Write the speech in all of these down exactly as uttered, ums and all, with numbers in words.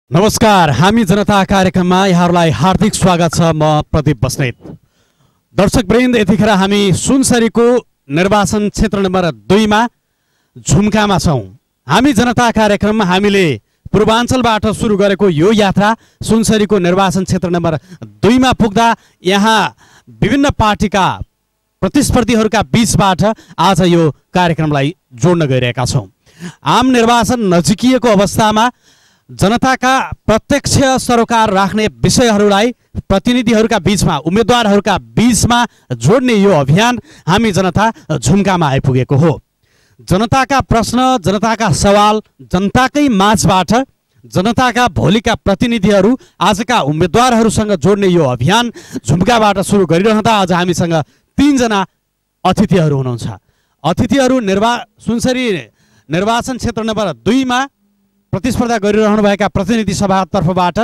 नमस्कार, हामी जनता कार्यक्रममा यहाँहरूलाई हार्दिक स्वागत छ। म प्रदीप बस्नेत। दर्शकवृन्द, यतिखेर हामी सुनसरीको निर्वाचन क्षेत्र नम्बर दुईमा झुम्कामा छौँ। हामी जनता कार्यक्रम हामीले पूर्वाञ्चलबाट सुरु गरेको यो यात्रा सुनसरीको निर्वाचन क्षेत्र नम्बर दुईमा पुग्दा यहाँ विभिन्न पार्टीका प्रतिस्पर्धीहरूका बीचबाट आज यो कार्यक्रमलाई जोड्न गइरहेका छौँ। आम निर्वाचन नजिकिएको अवस्थामा जनताका प्रत्यक्ष सरोकार राख्ने विषयहरूलाई प्रतिनिधिहरूका बीचमा, उम्मेदवारहरूका बीचमा जोड्ने यो अभियान हामी जनता झुम्कामा आइपुगेको हो। जनताका प्रश्न, जनताका सवाल, जनताकै माझबाट जनताका भोलिका प्रतिनिधिहरू, आजका उम्मेदवारहरूसँग जोड्ने यो अभियान झुम्काबाट सुरु गरिरहँदा आज हामीसँग तीनजना अतिथिहरू हुनुहुन्छ। अतिथिहरू निर्वा सुनसरी निर्वाचन क्षेत्र नम्बर दुईमा प्रतिस्पर्धा गरिरहनुभएका प्रतिनिधि सभातर्फबाट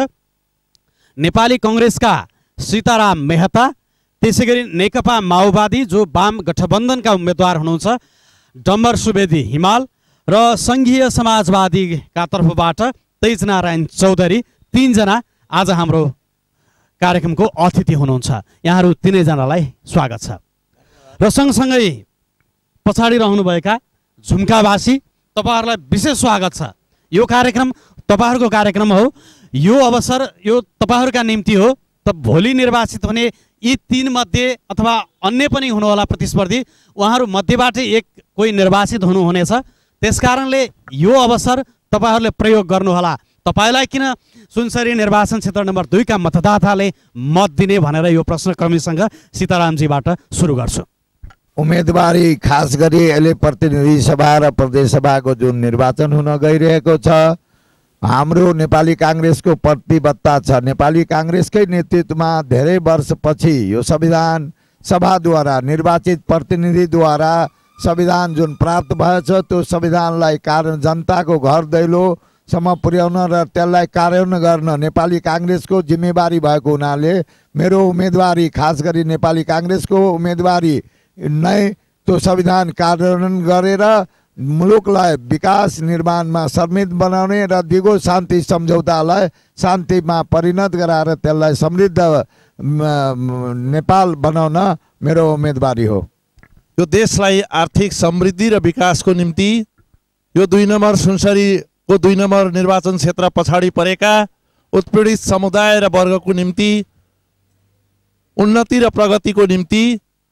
नेपाली कङ्ग्रेसका सीताराम मेहता, त्यसै गरी नेकपा माओवादी जो वाम गठबन्धनका उम्मेदवार हुनुहुन्छ डम्बर सुवेदी हिमाल र सङ्घीय समाजवादीका तर्फबाट तेजनारायण चौधरी, तीनजना आज हाम्रो कार्यक्रमको अतिथि हुनुहुन्छ। यहाँहरू तिनैजनालाई स्वागत छ। र सँगसँगै पछाडि रहनुभएका झुम्कावासी, तपाईँहरूलाई विशेष स्वागत छ। यो कार्यक्रम तपाईँहरूको कार्यक्रम हो। यो अवसर यो तपाईँहरूका निम्ति हो। त भोलि निर्वाचित हुने यी तीन मध्ये अथवा अन्य पनि हुनुहोला प्रतिस्पर्धी, उहाँहरू मध्येबाट एक कोही निर्वाचित हुनुहुनेछ। त्यसकारणले यो अवसर तपाईँहरूले प्रयोग गर्नुहोला। तपाईँलाई किन सुनसरी निर्वाचन क्षेत्र नम्बर दुईका मतदाताले मत दिने भनेर यो प्रश्न क्रमीसँग सीतारामजीबाट सुरु गर्छु। उम्मेदवारी खास गरी अहिले प्रतिनिधि सभा र प्रदेश सभाको जुन निर्वाचन हुन गइरहेको छ, हाम्रो नेपाली काङ्ग्रेसको प्रतिबद्धता छ। नेपाली काङ्ग्रेसकै नेतृत्वमा धेरै वर्षपछि यो संविधान सभाद्वारा निर्वाचित प्रतिनिधिद्वारा संविधान जुन प्राप्त भएछ, त्यो संविधानलाई कार्य जनताको घर दैलोसम्म पुर्याउन र त्यसलाई कार्यान्वयन गर्न नेपाली काङ्ग्रेसको जिम्मेवारी भएको हुनाले मेरो उम्मेदवारी, खास गरी नेपाली काङ्ग्रेसको उम्मेदवारी नै त्यो संविधान कार्यान्वयन गरेर मुलुकलाई विकास निर्माणमा सम्मिलित बनाउने र दिगो शान्ति सम्झौतालाई शान्तिमा परिणत गराएर त्यसलाई समृद्ध नेपाल बनाउन मेरो उम्मेदवारी हो। यो देशलाई आर्थिक समृद्धि र विकासको निम्ति यो दुई नम्बर सुनसरीको दुई नम्बर निर्वाचन क्षेत्र पछाडि परेका उत्पीडित समुदाय र वर्गको निम्ति उन्नति र प्रगतिको निम्ति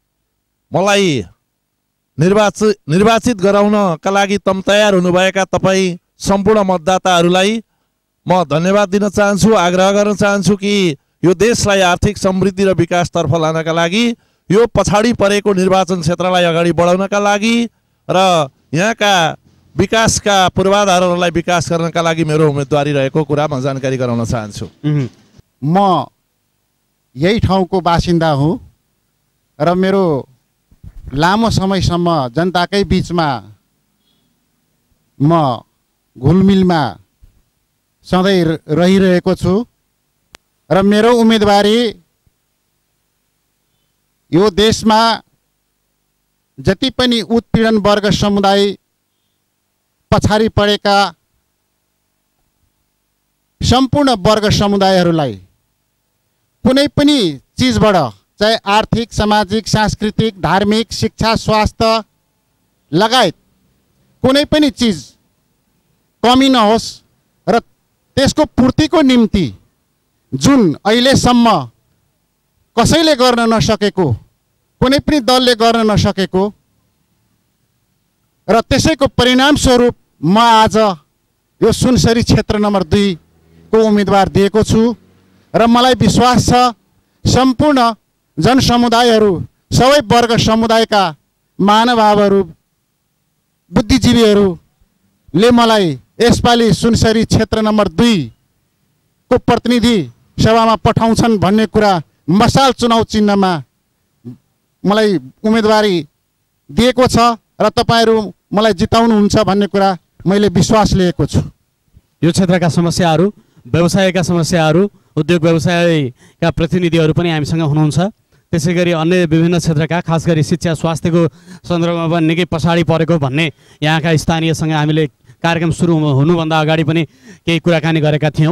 मलाई निर्वाचित निर्वाचित गराउनका लागि तम तयार हुनुभएका तपाईँ सम्पूर्ण मतदाताहरूलाई म धन्यवाद दिन चाहन्छु। आग्रह गर्न चाहन्छु कि यो देशलाई आर्थिक समृद्धि र विकासतर्फ लानका लागि, यो पछाडि परेको निर्वाचन क्षेत्रलाई अगाडि बढाउनका लागि र यहाँका विकासका पूर्वाधारहरूलाई विकास गर्नका लागि मेरो उम्मेदवारी रहेको कुरा म जानकारी गराउन चाहन्छु। म यही ठाउँको बासिन्दा हुँ र मेरो लामो समयसम्म जनताकै बीचमा म घुलमिलमा सधैँ रहिरहेको छु र मेरो उम्मेदवारी यो देशमा जति पनि उत्पीडन वर्ग समुदाय, पछाडि परेका सम्पूर्ण वर्ग समुदायहरूलाई कुनै पनि चिजबाट, चाहे आर्थिक, सामाजिक, सांस्कृतिक, धार्मिक, शिक्षा, स्वास्थ्य लगायत कुनै पनि चिज कमी नहोस् र त्यसको पूर्तिको निम्ति जुन अहिलेसम्म कसैले गर्न नसकेको, कुनै पनि दलले गर्न नसकेको र त्यसैको परिणामस्वरूप म आज यो सुनसरी क्षेत्र नम्बर दुईको उम्मेदवार दिएको छु र मलाई विश्वास छ सम्पूर्ण जनसमुदायहरू, सबै वर्ग समुदायका महानुभावहरू, बुद्धिजीवीहरूले मलाई यसपालि सुनसरी क्षेत्र नम्बर दुईको प्रतिनिधि सभामा पठाउँछन् भन्ने कुरा मसाल चुनाव चिन्हमा मलाई उम्मेदवारी दिएको छ र तपाईँहरू मलाई जिताउनुहुन्छ भन्ने कुरा मैले विश्वास लिएको छु। यो क्षेत्रका समस्याहरू, व्यवसायका समस्याहरू, उद्योग व्यवसायका प्रतिनिधिहरू पनि हामीसँग हुनुहुन्छ। त्यसै गरी अन्य विभिन्न क्षेत्रका, खास गरी शिक्षा स्वास्थ्यको सन्दर्भमा पनि निकै पछाडि परेको भन्ने यहाँका स्थानीयसँग हामीले कार्यक्रम सुरु हुनुभन्दा अगाडि पनि केही कुराकानी गरेका थियौँ।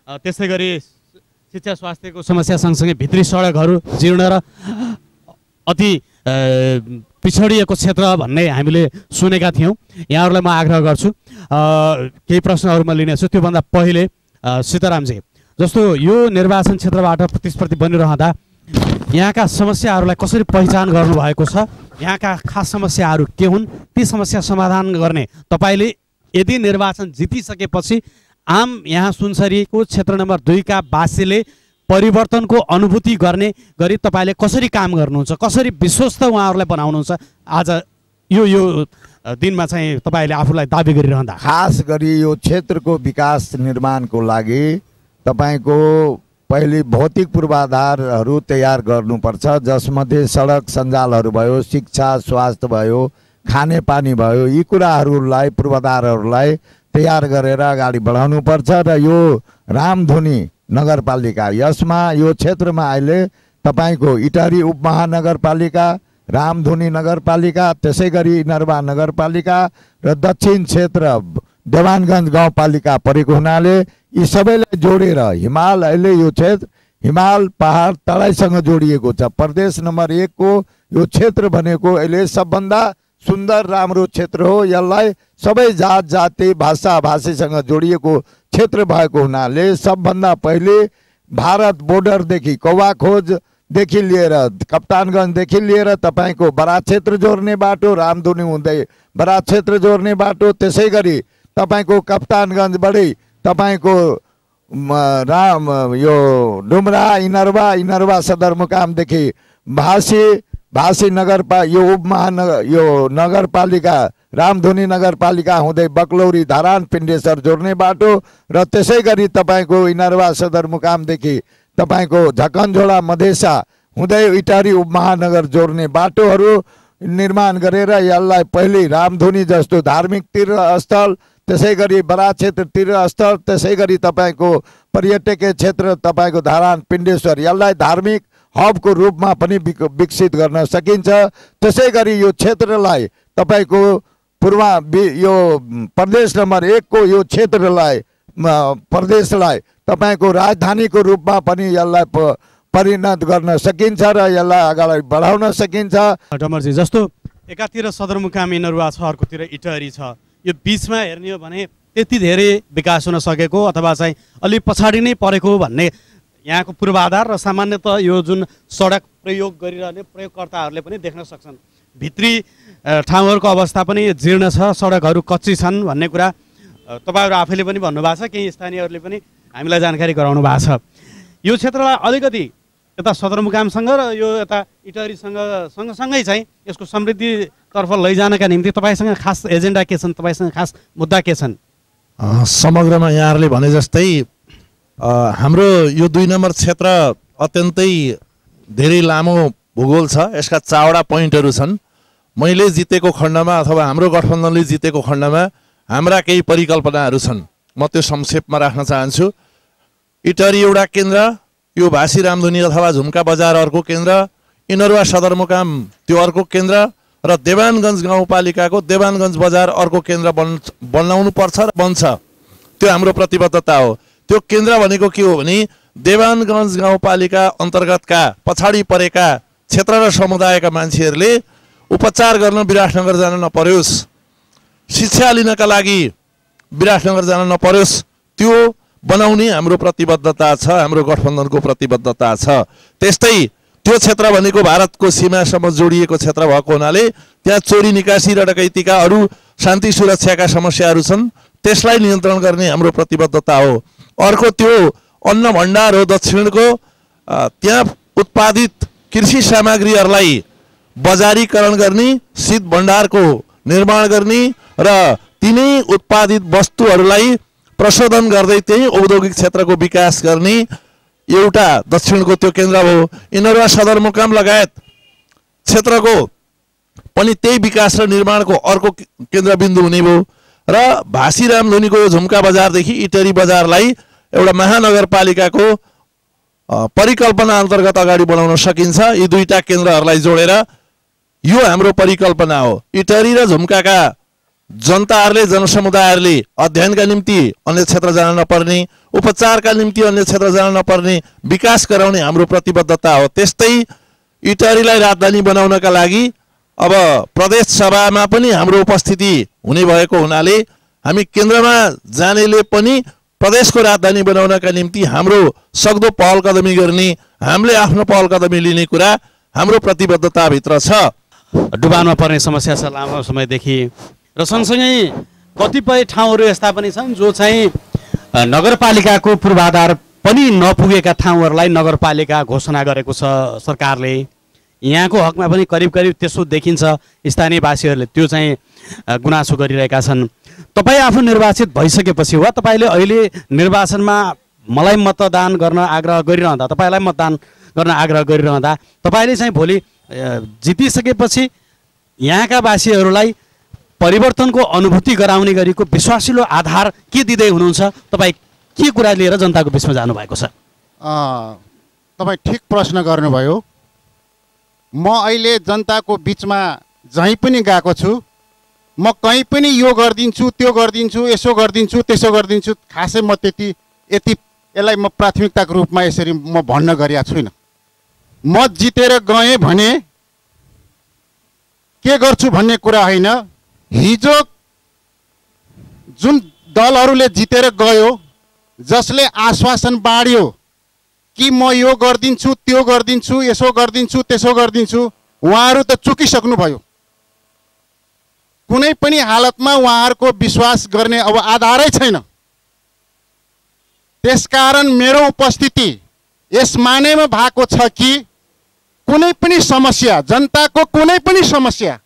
त्यसै गरी शिक्षा स्वास्थ्यको समस्या सँगसँगै भित्री सडकहरू जीर्ण र अति पिछडिएको क्षेत्र भन्ने हामीले सुनेका थियौँ। यहाँहरूलाई म आग्रह गर्छु केही प्रश्नहरू म लिनेछु। त्योभन्दा पहिले सीतारामजी, जस्तो यो निर्वाचन क्षेत्रबाट प्रतिस्पर्धी बनिरहँदा यहाँका समस्याहरूलाई कसरी पहिचान गर्नुभएको छ? यहाँका खास समस्याहरू के हुन्? ती समस्या समाधान गर्ने तपाईँले यदि निर्वाचन जितिसकेपछि आम यहाँ सुनसरीको क्षेत्र नम्बर दुईका वासीले परिवर्तनको अनुभूति गर्ने गरी तपाईँले कसरी काम गर्नुहुन्छ, कसरी विश्वस्त उहाँहरूलाई बनाउनुहुन्छ आज यो यो दिनमा चाहिँ तपाईँले आफूलाई दाबी गरिरहँदा? खास गरी यो क्षेत्रको विकास निर्माणको लागि तपाईँको पहिले भौतिक पूर्वाधारहरू तयार गर्नुपर्छ, जसमध्ये सडक सञ्जालहरू भयो, शिक्षा स्वास्थ्य भयो, खानेपानी भयो, यी कुराहरूलाई पूर्वाधारहरूलाई तयार गरेर अगाडि बढाउनुपर्छ। र यो रामधुनी नगरपालिका, यसमा यो क्षेत्रमा अहिले तपाईँको इटहरी उपमहानगरपालिका, रामधुनी नगरपालिका, त्यसै गरी इनरवा नगरपालिका र दक्षिण क्षेत्र देवानगञ्ज गाउँपालिका परेको हुनाले यी सबैलाई जोडेर हिमाल अहिले यो क्षेत्र हिमाल पहाड तराईसँग जोडिएको छ। प्रदेश नम्बर एकको यो क्षेत्र भनेको अहिले सबभन्दा सुन्दर राम्रो क्षेत्र हो। यसलाई सबै जात जाति भाषा भाषीसँग जोडिएको क्षेत्र भएको हुनाले सबभन्दा पहिले भारत बोर्डरदेखि कौवाखोजदेखि लिएर कप्तानगञ्जदेखि लिएर तपाईँको बराक क्षेत्र जोड्ने बाटो, रामधुनी हुँदै बराक क्षेत्र जोड्ने बाटो, त्यसै गरी तपाईँको कप्तानगञ्जबाटै तपाईँको राम यो डुम्रा इनरवा इनरवा सदरमुकामदेखि भासी भासी नगरपा यो उपमहानगर यो नगरपालिका रामधुनी नगरपालिका हुँदै बकलौरी धरान पिण्डेश्वर जोड्ने बाटो र त्यसै गरी तपाईँको इनरवा सदरमुकामदेखि तपाईँको झकनझोडा मधेसा हुँदै इटहरी उपमहानगर जोड्ने बाटोहरू निर्माण गरेर यसलाई पहिले रामधुनी जस्तो धार्मिक तीर्थस्थल, त्यसै गरी बराक क्षेत्र तीर्थस्थल, त्यसै गरी तपाईँको पर्यटकीय क्षेत्र तपाईँको धरान पिण्डेश्वर, यसलाई धार्मिक हबको रूपमा पनि विकसित गर्न सकिन्छ। त्यसै गरी यो क्षेत्रलाई तपाईँको पूर्व यो प्रदेश नम्बर एकको यो क्षेत्रलाई प्रदेशलाई तपाईँको राजधानीको रूपमा पनि यसलाई परिणत गर्न सकिन्छ र यसलाई अगाडि बढाउन सकिन्छ। डमरजी, जस्तो एकातिर सदरमुकाम इनरवा छ, अर्कोतिर इटहरी छ, यो बिचमा हेर्ने हो भने त्यति धेरै विकास हुन सकेको अथवा चाहिँ अलि पछाडि नै परेको भन्ने यहाँको पूर्वाधार र सामान्यतः यो जुन सडक प्रयोग गरिरहने प्रयोगकर्ताहरूले पनि देख्न सक्छन्। भित्री ठाउँहरूको अवस्था पनि जीर्ण छ, सडकहरू कच्ची छन् भन्ने कुरा तपाईँहरू आफैले पनि भन्नुभएको छ, केही स्थानीयहरूले पनि हामीलाई जानकारी गराउनु भएको छ। यो क्षेत्रलाई अलिकति यता सदरमुकामसँग र यो यता इटहरीसँग सँगसँगै चाहिँ यसको समृद्धितर्फ लैजानका निम्ति तपाईँसँग खास एजेन्डा के छन्, तपाईँसँग खास मुद्दा के छन्? समग्रमा यहाँहरूले भने जस्तै हाम्रो यो दुई नम्बर क्षेत्र अत्यन्तै धेरै लामो भूगोल छ, यसका चावडा पोइन्टहरू छन्। मैले जितेको खण्डमा अथवा हाम्रो गठबन्धनले जितेको खण्डमा हाम्रा केही परिकल्पनाहरू छन्, म त्यो संक्षेपमा राख्न चाहन्छु। इटहरी एउटा केन्द्र, यो भासी रामधुनी अथवा झुम्का बजार अर्को केन्द्र, इनरवा सदरमुकाम त्यो अर्को केन्द्र र देवानगञ्ज गाउँपालिकाको देवानगञ्ज बजार अर्को केन्द्र बन् बनाउनु पर्छ र बन्छ, त्यो हाम्रो प्रतिबद्धता हो। त्यो केन्द्र भनेको के हो भने देवानगञ्ज गाउँपालिका अन्तर्गतका पछाडि परेका क्षेत्र र समुदायका मान्छेहरूले उपचार गर्न विराटनगर जान नपरोस्, शिक्षा लिनका लागि विराटनगर जान नपरोस्, त्यो बनाउने हाम्रो प्रतिबद्धता छ, हाम्रो गठबन्धनको प्रतिबद्धता छ। त्यस्तै त्यो क्षेत्र भनेको भारतको सीमासम्म जोडिएको क्षेत्र भएको हुनाले त्यहाँ चोरी निकासी र डकैतीका अरू शान्ति सुरक्षाका समस्याहरू छन्, त्यसलाई नियन्त्रण गर्ने हाम्रो प्रतिबद्धता हो। अर्को त्यो अन्न भण्डार हो दक्षिणको, त्यहाँ उत्पादित कृषि सामग्रीहरूलाई बजारीकरण गर्ने, शीत भण्डारको निर्माण गर्ने र तिनै उत्पादित वस्तुहरूलाई प्रशोधन गर्दै त्यही औद्योगिक क्षेत्रको विकास गर्ने एउटा दक्षिणको त्यो केन्द्र हो। इनरवा सदरमुकाम लगायत क्षेत्रको पनि त्यही विकास र निर्माणको अर्को केन्द्रबिन्दु हुने भयो र भासी रामधुनीको यो झुम्का बजारदेखि इटहरी बजारलाई एउटा महानगरपालिकाको परिकल्पना अन्तर्गत अगाडि बढाउन सकिन्छ। यी दुईटा केन्द्रहरूलाई जोडेर यो हाम्रो परिकल्पना हो। इटहरी र झुम्काका जनताहरूले जनसमुदायहरूले अध्ययनका निम्ति अन्य क्षेत्र जान नपर्ने, उपचारका निम्ति अन्य क्षेत्र जान नपर्ने, विकास गराउने हाम्रो प्रतिबद्धता हो। त्यस्तै इटहरीलाई राजधानी बनाउनका लागि अब प्रदेश सभामा पनि हाम्रो उपस्थिति हुने भएको हुनाले हामी केन्द्रमा जानेले पनि प्रदेशको राजधानी बनाउनका निम्ति हाम्रो सक्दो पहल कदमी गर्ने, हामीले आफ्नो पहल कदमी लिने कुरा हाम्रो प्रतिबद्धताभित्र छ। डुबानमा पर्ने समस्या छ लामो समयदेखि र सँगसँगै कतिपय ठाउँहरू यस्ता पनि छन् जो चाहिँ नगरपालिकाको पूर्वाधार पनि नपुगेका ठाउँहरूलाई नगरपालिका घोषणा गरेको छ सरकारले। यहाँको हकमा पनि करिब करिब त्यसो देखिन्छ, स्थानीयवासीहरूले त्यो चाहिँ गुनासो गरिरहेका छन्। तपाईँ आफू निर्वाचित भइसकेपछि वा तपाईँले अहिले निर्वाचनमा मलाई मतदान गर्न आग्रह गरिरहँदा, तपाईँलाई मतदान गर्न आग्रह गरिरहँदा तपाईँले चाहिँ भोलि जितिसकेपछि यहाँका वासीहरूलाई परिवर्तनको अनुभूति गराउने गरेको विश्वासिलो आधार के दिँदै हुनुहुन्छ? तपाईँ के कुरा लिएर जनताको बिचमा जानुभएको छ? तपाईँ ठिक प्रश्न गर्नुभयो। म अहिले जनताको बिचमा जहीँ पनि गएको छु, म कहीँ पनि यो गरिदिन्छु, त्यो गरिदिन्छु, यसो गरिदिन्छु, त्यसो गरिदिन्छु, खासै म त्यति यति यसलाई म प्राथमिकताको रूपमा यसरी म भन्न गरेका छुइनँ। म जितेर गएँ भने के गर्छु भन्ने कुरा होइन। हिजो जुन दलहरूले जितेर गयो, जसले आश्वासन बाँड्यो कि म यो गरिदिन्छु, त्यो गरिदिन्छु, यसो गरिदिन्छु, त्यसो गरिदिन्छु, उहाँहरू त चुकिसक्नुभयो। कुनै पनि हालतमा उहाँहरूको विश्वास गर्ने अब आधारै छैन। त्यसकारण मेरो उपस्थिति यस मानेमा भएको छ कि कुनै पनि समस्या, जनताको कुनै पनि समस्या,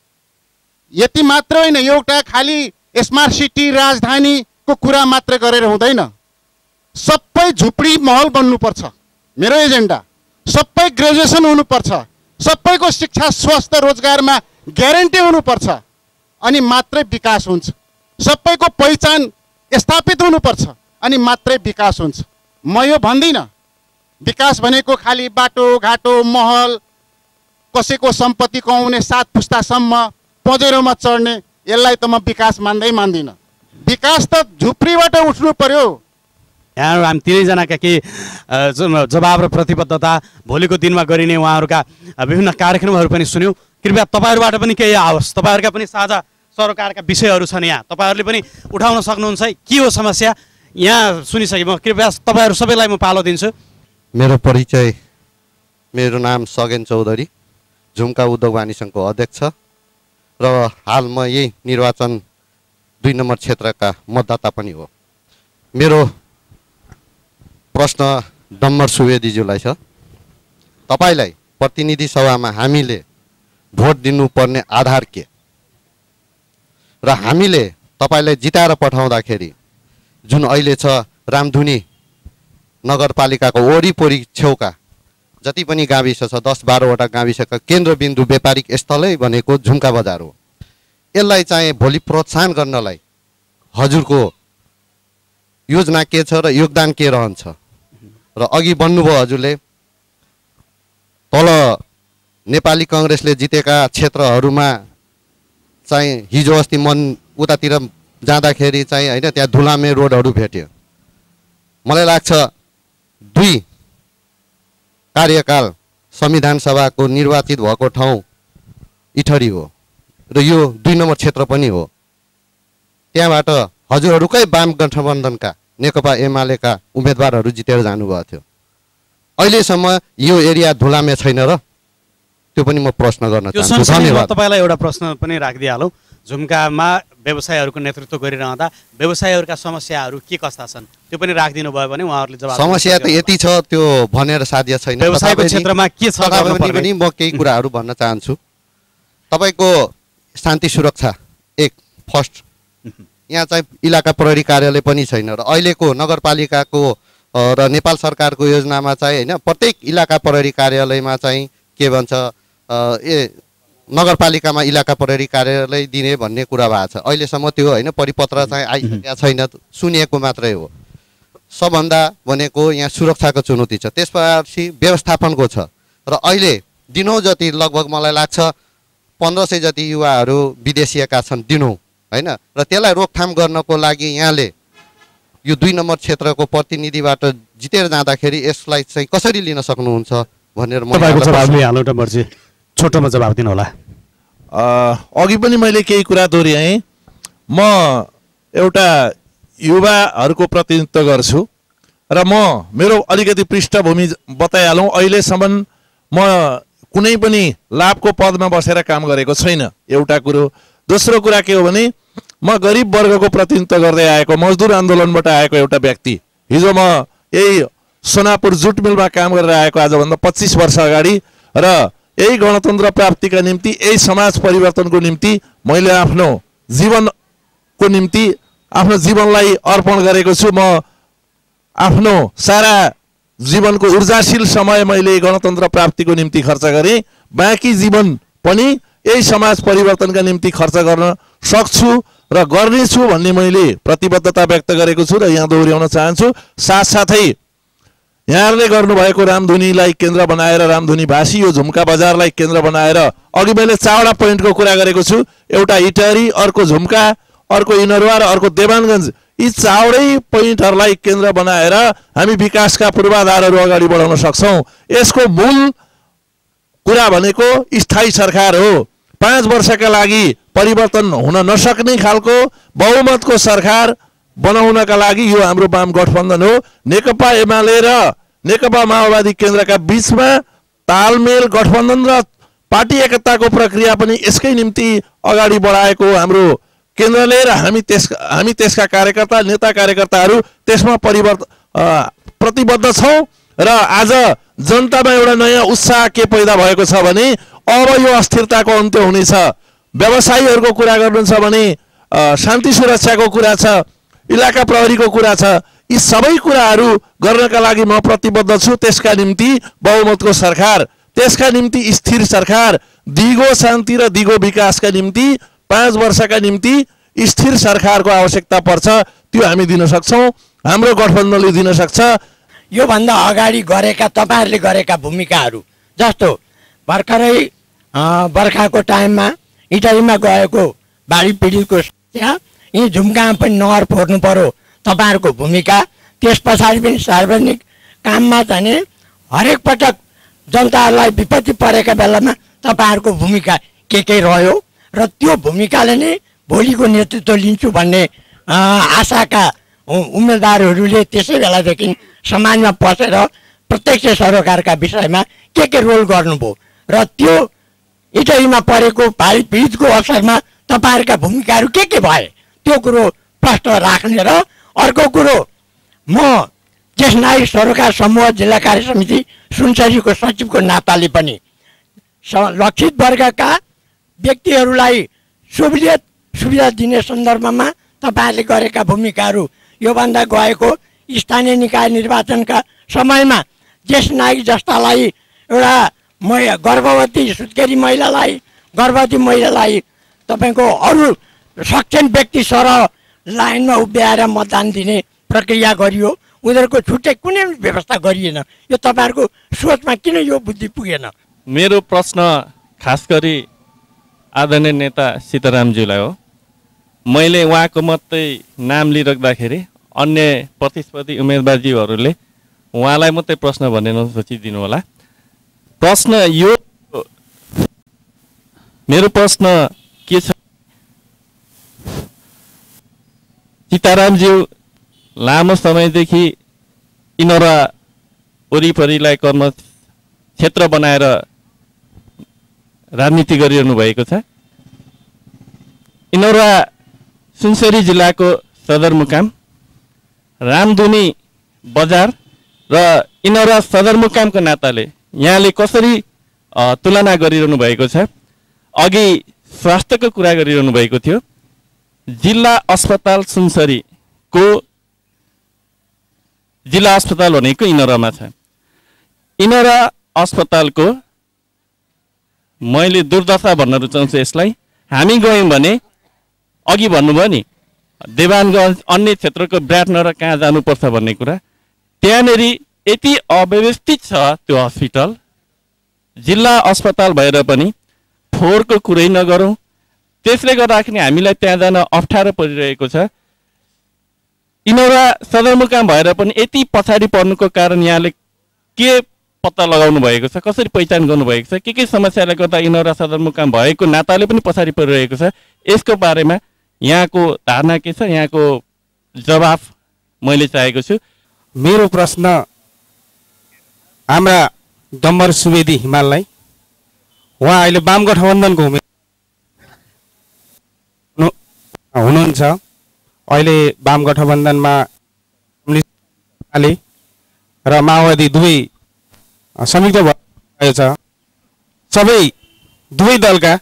यति मात्र होइन, एउटा खालि स्मार्ट सिटी राजधानीको कुरा मात्र गरेर हुँदैन। सबै झुपडी महल बन्नुपर्छ मेरो एजेन्डा। सबै ग्रेजुएसन हुनुपर्छ, सबैको शिक्षा स्वास्थ्य रोजगारमा ग्यारेन्टी हुनुपर्छ, अनि मात्रै विकास हुन्छ। सबैको पहिचान स्थापित हुनुपर्छ, अनि मात्रै विकास हुन्छ। म यो भन्दिनँ विकास भनेको खालि बाटो घाटो महल, कसैको सम्पत्ति कमाउने सात पुस्तासम्म पँधेरोमा चढ्ने, यसलाई त म विकास मान्दै मान्दिनँ। विकास त झुप्रीबाट उठ्नु पर्यो। यहाँ हामी तिनैजनाका केही जवाब र प्रतिबद्धता भोलिको दिनमा गरिने उहाँहरूका विभिन्न कार्यक्रमहरू पनि सुन्यौँ। कृपया तपाईँहरूबाट पनि केही आओस्। तपाईँहरूका पनि साझा सरकारका विषयहरू छन्, यहाँ तपाईँहरूले पनि उठाउन सक्नुहुन्छ। के हो समस्या यहाँ सुनिसके म कृपया तपाईँहरू सबैलाई म पालो दिन्छु। मेरो परिचय, मेरो नाम सगेन चौधरी, झुम्का उद्योग वाणिज्य सङ्घको अध्यक्ष र हाल म यही निर्वाचन दुई नम्बर क्षेत्रका मतदाता पनि हो। मेरो प्रश्न डम्बर सुवेदीज्यूलाई छ। तपाईँलाई प्रतिनिधि सभामा हामीले भोट दिनुपर्ने आधार के र हामीले तपाईँलाई जिताएर पठाउँदाखेरि जुन अहिले छ रामधुनी नगरपालिकाको वरिपरि छेउका जति पनि गाविस छ, दस बाह्रवटा गाविसका केन्द्रबिन्दु व्यापारिक स्थलै भनेको झुम्का बजार हो। यसलाई चाहिँ भोलि प्रोत्साहन गर्नलाई हजुरको योजना के छ र योगदान के रहन्छ र अघि बढ्नुभयो हजुरले। तल नेपाली काङ्ग्रेसले जितेका क्षेत्रहरूमा चाहिँ हिजो अस्ति मन उतातिर जाँदाखेरि चाहिँ होइन त्यहाँ धुलामे रोडहरू भेट्यो। मलाई लाग्छ दुई कार्यकाल संविधान सभाको निर्वाचित भएको ठाउँ इटहरी हो र यो दुई नम्बर क्षेत्र पनि हो। त्यहाँबाट हजुरहरूकै वाम गठबन्धनका नेकपा एमालेका उम्मेदवारहरू जितेर जानुभएको थियो। अहिलेसम्म यो एरिया धुलामे छैन र त्यो पनि म प्रश्न गर्न चाहन्छु। धन्यवाद। तपाईँलाई एउटा प्रश्न पनि राखिदिइहालौँ। झुम्कामा व्यवसायहरूको नेतृत्व गरिरहँदा व्यवसायहरूका समस्याहरू के कस्ता छन् त्यो पनि राखिदिनु भयो भने उहाँहरूले जवाब। समस्या त यति छ त्यो भनेर साध्य छैन। व्यवसायको क्षेत्रमा के छ पनि म केही कुराहरू भन्न चाहन्छु। तपाईँको शान्ति सुरक्षा एक फर्स्ट, यहाँ चाहिँ इलाका प्रहरी कार्यालय पनि छैन र अहिलेको नगरपालिकाको र नेपाल सरकारको योजनामा चाहिँ होइन प्रत्येक इलाका प्रहरी कार्यालयमा चाहिँ के भन्छ ए नगरपालिकामा इलाका प्रहरी कार्यालय दिने भन्ने कुरा भएको छ। अहिलेसम्म त्यो होइन परिपत्र चाहिँ आइसकेको छैन, सुनिएको मात्रै हो। सबभन्दा भनेको यहाँ सुरक्षाको चुनौती छ, त्यसपछि व्यवस्थापनको छ र अहिले दिनौँ जति लगभग मलाई लाग्छ पन्ध्र सय जति युवाहरू विदेशिएका छन् दिनौँ होइन र त्यसलाई रोकथाम गर्नको लागि यहाँले यो दुई नम्बर क्षेत्रको प्रतिनिधिबाट जितेर जाँदाखेरि यसलाई चाहिँ कसरी लिन सक्नुहुन्छ भनेर म तपाईँको जवाब लिइहाल्नु एउटा मर्जी छोटोमा जवाब दिनु होला। अघि पनि मैले केही कुरा दोहोऱ्याएँ। म एउटा युवाहरूको प्रतिनिधित्व गर्छु र म मेरो अलिकति पृष्ठभूमि बताइहालौँ। अहिलेसम्म म कुनै पनि लाभको पदमा बसेर काम गरेको छैन, एउटा कुरो। दोस्रो कुरा के हो भने म गरिब वर्गको प्रतिनिधित्व गर्दै आएको मजदुर आन्दोलनबाट आएको एउटा व्यक्ति। हिजो म यही सोनापुर जुट मिलमा काम गरेर आएको आजभन्दा पच्चिस वर्ष अगाडि र यही गणतन्त्र प्राप्तिका निम्ति यही समाज परिवर्तनको निम्ति मैले आफ्नो जीवनको निम्ति आफ्नो जीवनलाई अर्पण गरेको छु। म आफ्नो सारा जीवनको ऊर्जाशील समय मैले गणतन्त्र प्राप्तिको निम्ति खर्च गरेँ। बाँकी जीवन पनि यही समाज परिवर्तनका निम्ति खर्च गर्न सक्छु र गर्नेछु भन्ने मैले प्रतिबद्धता व्यक्त गरेको छु र यहाँ दोहोऱ्याउन चाहन्छु। साथसाथै यहाँहरूले गर्नुभएको रामधुनीलाई केन्द्र बनाएर रामधुनी भाषी यो झुम्का बजारलाई केन्द्र बनाएर अघि मैले चारवटा पोइन्टको कुरा गरेको छु। एउटा इटहरी, अर्को झुम्का, अर्को इनरवा र अर्को देवानगञ्ज। यी चारवटै पोइन्टहरूलाई केन्द्र बनाएर हामी विकासका पूर्वाधारहरू अगाडि बढाउन सक्छौँ। यसको मूल कुरा भनेको स्थायी सरकार हो। पाँच वर्षका लागि परिवर्तन हुन नसक्ने खालको बहुमतको सरकार बनाउनका लागि यो हाम्रो वाम गठबन्धन हो। नेकपा एमाले र नेकपा माओवादी केन्द्रका बीचमा तालमेल गठबन्धन र पार्टी एकताको प्रक्रिया पनि यसकै निम्ति अगाडि बढाएको हाम्रो केन्द्रले र हामी त्यस हामी त्यसका कार्यकर्ता नेता कार्यकर्ताहरू त्यसमा परिवर्तन प्रतिबद्ध छौँ। र आज जनतामा एउटा नयाँ उत्साह के पैदा भएको छ भने अब यो अस्थिरताको अन्त्य हुनेछ। व्यवसायीहरूको कुरा गर्नुहुन्छ भने शान्ति सुरक्षाको कुरा छ, इलाका प्रहरीको कुरा छ। यी सबै कुराहरू गर्नका लागि म प्रतिबद्ध छु। त्यसका निम्ति बहुमतको सरकार, त्यसका निम्ति स्थिर सरकार, दिगो शान्ति र दिगो विकासका निम्ति पाँच वर्षका निम्ति स्थिर सरकारको आवश्यकता पर्छ। त्यो हामी दिन सक्छौँ, हाम्रो गठबन्धनले दिन सक्छ। योभन्दा अगाडि गरेका तपाईँहरूले गरेका भूमिकाहरू जस्तो भर्खरै बर्खाको टाइममा इटरीमा गएको बाढी पीडितको समस्या, यी झुम्कामा पनि नहर फोर्नु पर्यो, तपाईँहरूको भूमिका। त्यस पछाडि पनि सार्वजनिक काममा चाहिँ हरेक पटक जनताहरूलाई विपत्ति परेका बेलामा तपाईँहरूको भूमिका के के रह्यो र त्यो भूमिकाले नै भोलिको नेतृत्व लिन्छु भन्ने आशाका उम्मेदवारहरूले त्यसै बेलादेखि समाजमा पसेर प्रत्यक्ष सरकारका विषयमा के के रोल गर्नुभयो र त्यो इटरीमा परेको भारी पीडितको अवसरमा तपाईँहरूका भूमिकाहरू के के भए त्यो कुरो प्रश्न राख्ने। र अर्को कुरो, म त्यस नागरिक सरोकार समूह जिल्ला कार्य समिति सुनसरीको सचिवको नाताले पनि लक्षित वर्गका व्यक्तिहरूलाई सुविधा सुविधा दिने सन्दर्भमा तपाईँहरूले गरेका भूमिकाहरू योभन्दा गएको स्थानीय निकाय निर्वाचनका समयमा ज्येष्ठ नागरिक जस्तालाई एउटा महिला गर्भवती सुत्केरी महिलालाई गर्भवती महिलालाई तपाईँको अरू सक्षम व्यक्ति सरह लाइनमा उभ्याएर मतदान दिने प्रक्रिया गरियो। उनीहरूको छुट्टै कुनै व्यवस्था गरिएन। यो तपाईँहरूको सोचमा किन यो बुद्धि पुगेन? मेरो प्रश्न खास गरी आदरणीय नेता सीतारामज्यूलाई हो। मैले उहाँको मात्रै नाम लिइराख्दाखेरि अन्य प्रतिस्पर्धी उम्मेदवारज्यूहरूले उहाँलाई मात्रै प्रश्न भनेर सोचिदिनु होला। प्रश्न यो, मेरो प्रश्न के छ, सीतारामज्यू लामो समयदेखि इनरा वरिपरिलाई कर्म क्षेत्र बनाएर राजनीति गरिरहनु भएको छ। इनरा सुनसरी जिल्लाको सदरमुकाम, रामधुनी बजार र इनरा सदरमुकामको नाताले यहाँले कसरी तुलना गरिरहनु भएको छ? अघि स्वास्थ्यको कुरा गरिरहनु भएको थियो। जिल्ला अस्पताल सुनसरीको जिल्ला अस्पताल भनेको इनरामा छ। इनरा अस्पतालको मैले दुर्दशा भन्न रुचाउँछु यसलाई। हामी गयौँ भने अघि भन्नुभयो नि देवानगञ्ज अन्य क्षेत्रको विराटनगर कहाँ जानुपर्छ भन्ने कुरा, त्यहाँनेरि यति अव्यवस्थित छ त्यो हस्पिटल। जिल्ला अस्पताल भएर पनि फोहोरको कुरै नगरौँ, त्यसले गर्दाखेरि हामीलाई त्यहाँ जान अप्ठ्यारो परिरहेको छ। इनौरा सदरमुकाम भएर पनि यति पछाडि पर्नुको कारण यहाँले के पत्ता लगाउनु भएको छ, कसरी पहिचान गर्नुभएको छ, के के समस्याले गर्दा इनौरा सदरमुकाम भएको नाताले पनि पछाडि परिरहेको छ, यसको बारेमा यहाँको धारणा के छ, यहाँको जवाफ मैले चाहेको छु। मेरो प्रश्न हाम्रा डम्बर सुवेदी हिमाललाई, उहाँ अहिले वाम गठबन्धनको हुनुहुन्छ। अहिले वाम गठबन्धनमा र माओवादी दुवै संयुक्त भएको छ। सबै दुवै दलका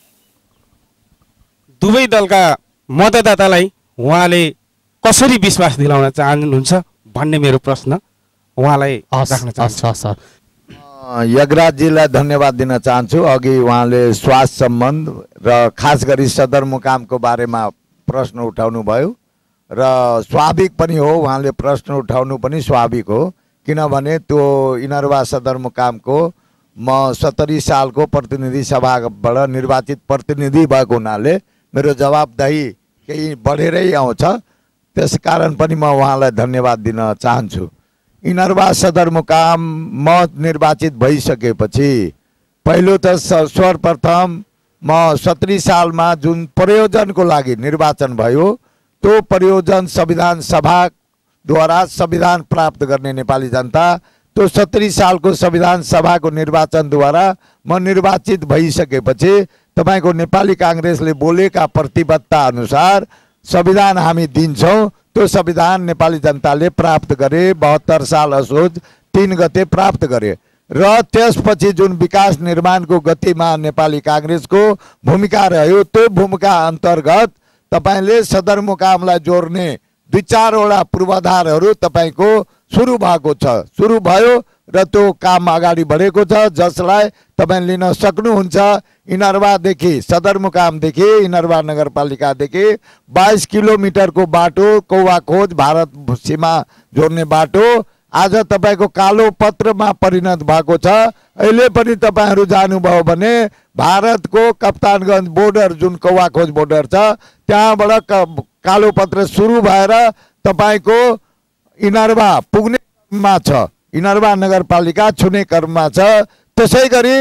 दुवै दलका मतदातालाई उहाँले कसरी विश्वास दिलाउन चाहनुहुन्छ भन्ने मेरो प्रश्न उहाँलाई राख्न चाहन्छु। यगराजजीलाई धन्यवाद दिन चाहन्छु। अघि उहाँले स्वास्थ्य सम्बन्ध र खास गरी सदरमुकामको बारेमा प्रश्न उठाउनु भयो र स्वाभाविक पनि हो, उहाँले प्रश्न उठाउनु पनि स्वाभाविक हो, किनभने त्यो इनरवा सदरमुकामको म सत्तरी सालको प्रतिनिधि सभाबाट निर्वाचित प्रतिनिधि भएको हुनाले मेरो जवाबदेही केही बढेरै आउँछ। त्यसकारण पनि म उहाँलाई धन्यवाद दिन चाहन्छु। इनरवा सदरमुकाम म निर्वाचित भइसकेपछि पहिलो त सर्वप्रथम म सत्तरी सालमा जुन प्रयोजनको लागि निर्वाचन भयो त्यो प्रयोजन संविधान सभाद्वारा संविधान प्राप्त गर्ने नेपाली जनता, त्यो सत्तरी सालको संविधान सभाको निर्वाचनद्वारा म निर्वाचित भइसकेपछि तपाईँको नेपाली काङ्ग्रेसले बोलेका प्रतिबद्धता अनुसार संविधान हामी दिन्छौँ, त्यो संविधान नेपाली जनताले प्राप्त गरे। बहत्तर साल असोज तीन गते प्राप्त गरे र त्यसपछि जुन विकास निर्माणको गतिमा नेपाली काङ्ग्रेसको भूमिका रह्यो, त्यो भूमिका अन्तर्गत तपाईँले सदरमुकामलाई जोड्ने दुई चारवटा पूर्वाधारहरू तपाईँको सुरु भएको छ, सुरु भयो र त्यो काम अगाडि बढेको छ, जसलाई तपाईँ लिन सक्नुहुन्छ। इनरवादेखि सदरमुकामदेखि इनरवा नगरपालिकादेखि बाइस किलोमिटरको बाटो कौवाखोज भारत सीमा जोड्ने बाटो आज तपाईँको कालो पत्रमा परिणत भएको छ। अहिले पनि तपाईँहरू जानुभयो भने भारतको कप्तानगञ्ज बोर्डर जुन कौवाखोज बोर्डर छ त्यहाँबाट कालो पत्र सुरु भएर तपाईँको इनरवा पुग्ने क्रममा छ, इनरवा नगरपालिका छुने क्रममा छ। त्यसै गरी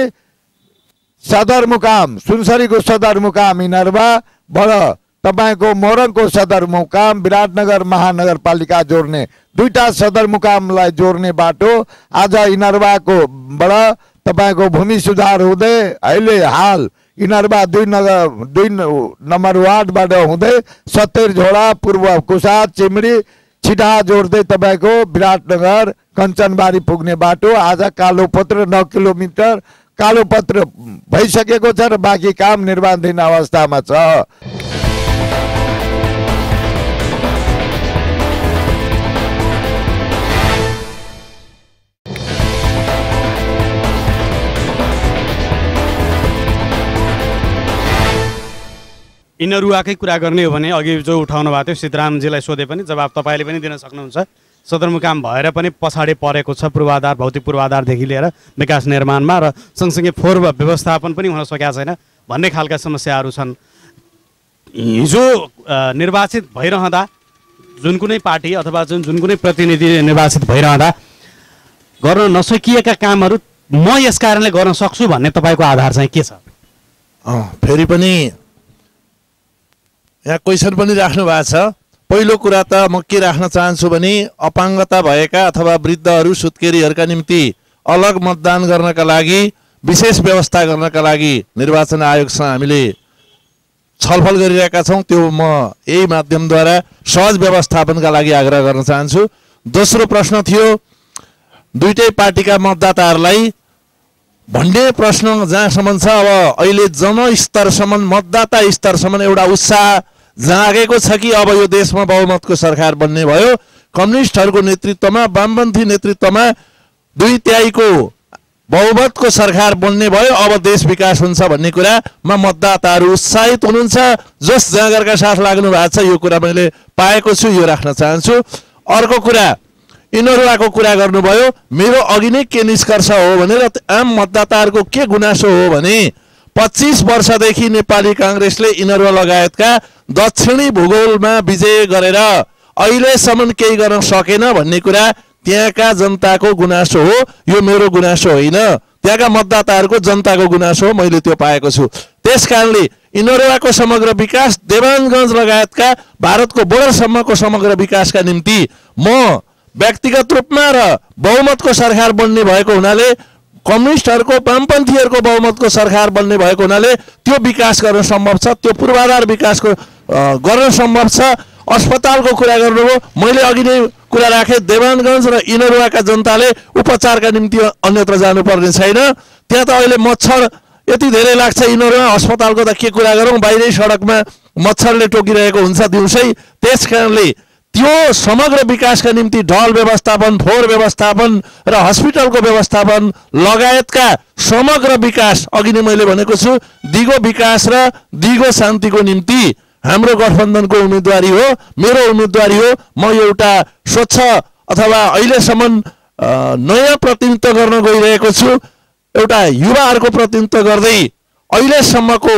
सदरमुकाम सुनसरीको सदरमुकाम इनरवाबाट तपाईँको मोरङको सदरमुकाम विराटनगर महानगरपालिका जोड्ने दुईटा सदरमुकामलाई जोड्ने बाटो आज इनरवाको बाट तपाईँको भूमि सुधार हुँदै अहिले हाल इनरवा दुई नगर दुई नम्बर वार्डबाट हुँदै सत्तरी झोडा पूर्व कुसा चिमडी छिटा जोड्दै तपाईँको विराटनगर कञ्चनबारी पुग्ने बाटो आज कालो पत्र नौ किलोमिटर कालो पत्र भइसकेको छ र बाँकी काम निर्माणाधीन अवस्थामा छ। इनरुवाकै कुरा गर्ने हो भने अघि जो उठाउनु भएको थियो सिद्धरामजीलाई सोधे पनि जवाब तपाईँले पनि दिन सक्नुहुन्छ। सदरमुकाम भएर पनि पछाडि परेको छ पूर्वाधार, भौतिक पूर्वाधारदेखि लिएर विकास निर्माणमा र सँगसँगै फोहोर व्यवस्थापन पनि हुन सकेका छैन भन्ने खालका समस्याहरू छन्। हिजो निर्वाचित भइरहँदा जुन कुनै पार्टी अथवा जुन जुन कुनै प्रतिनिधि निर्वाचित भइरहँदा गर्न नसकिएका कामहरू म यस कारणले गर्न सक्छु भन्ने तपाईँको आधार चाहिँ के छ? फेरि पनि यहाँ क्वेसन पनि राख्नु भएको छ। पहिलो कुरा त म के राख्न चाहन्छु भने अपाङ्गता भएका अथवा वृद्धहरू सुत्केरीहरूका निम्ति अलग मतदान गर्नका लागि विशेष व्यवस्था गर्नका लागि निर्वाचन आयोगसँग हामीले छलफल गरिरहेका छौँ। त्यो म यही माध्यमद्वारा सहज व्यवस्थापनका लागि आग्रह गर्न चाहन्छु। दोस्रो प्रश्न थियो दुईटै पार्टीका मतदाताहरूलाई भन्ने प्रश्न जहाँसम्म छ, अब अहिले जनस्तरसम्म मतदाता स्तरसम्म एउटा उत्साह जागेको छ कि अब यो देशमा बहुमतको सरकार बन्ने भयो, कम्युनिस्टहरूको नेतृत्वमा वामपन्थी नेतृत्वमा दुई तिहाईको बहुमतको सरकार बन्ने भयो, अब देश विकास हुन्छ भन्ने कुरामा मतदाताहरू उत्साहित हुनुहुन्छ, जोस जाँगरका साथ लाग्नु भएको छ। यो कुरा मैले पाएको छु, यो राख्न चाहन्छु। अर्को कुरा इनरुवाको कुरा गर्नुभयो। मेरो अघि नै के निष्कर्ष हो भनेर आम मतदाताहरूको के गुनासो हो भने पच्चिस वर्षदेखि नेपाली काङ्ग्रेसले इनरवा लगायतका दक्षिणी भूगोलमा विजय गरेर अहिलेसम्म केही गर्न सकेन भन्ने कुरा त्यहाँका जनताको गुनासो हो, यो मेरो गुनासो होइन। त्यहाँका मतदाताहरूको जनताको गुनासो हो, मैले त्यो पाएको छु। त्यस कारणले इनरवाको समग्र विकास, देवानगञ्ज लगायतका भारतको बोर्डरसम्मको समग्र विकासका निम्ति म व्यक्तिगत रूपमा र बहुमतको सरकार बन्ने भएको हुनाले, कम्युनिस्टहरूको वामपन्थीहरूको बहुमतको सरकार बन्ने भएको हुनाले त्यो विकास गर्न सम्भव छ, त्यो पूर्वाधार विकासको गर्न सम्भव छ। अस्पतालको कुरा गर्नुभयो, मैले अघि नै कुरा राखेँ, देवानगञ्ज र इनरवाका जनताले उपचारका निम्ति अन्यत्र जानुपर्ने छैन। त्यहाँ त अहिले मच्छर यति धेरै लाग्छ, इनरवा अस्पतालको त के कुरा गरौँ, बाहिरै सडकमा मच्छरले टोकिरहेको हुन्छ दिउँसै। त्यस कारणले त्यो समग्र विकासका निम्ति ढल व्यवस्थापन, फोहोर व्यवस्थापन र हस्पिटलको व्यवस्थापन लगायतका समग्र विकास, अघि नै मैले भनेको छु, दिगो विकास र दिगो शान्तिको निम्ति हाम्रो गठबन्धनको उम्मेदवारी हो, मेरो उम्मेदवारी हो। म एउटा स्वच्छ अथवा अहिलेसम्म नयाँ प्रतिनिधित्व गर्न गइरहेको छु, एउटा युवाहरूको प्रतिनिधित्व गर्दै अहिलेसम्मको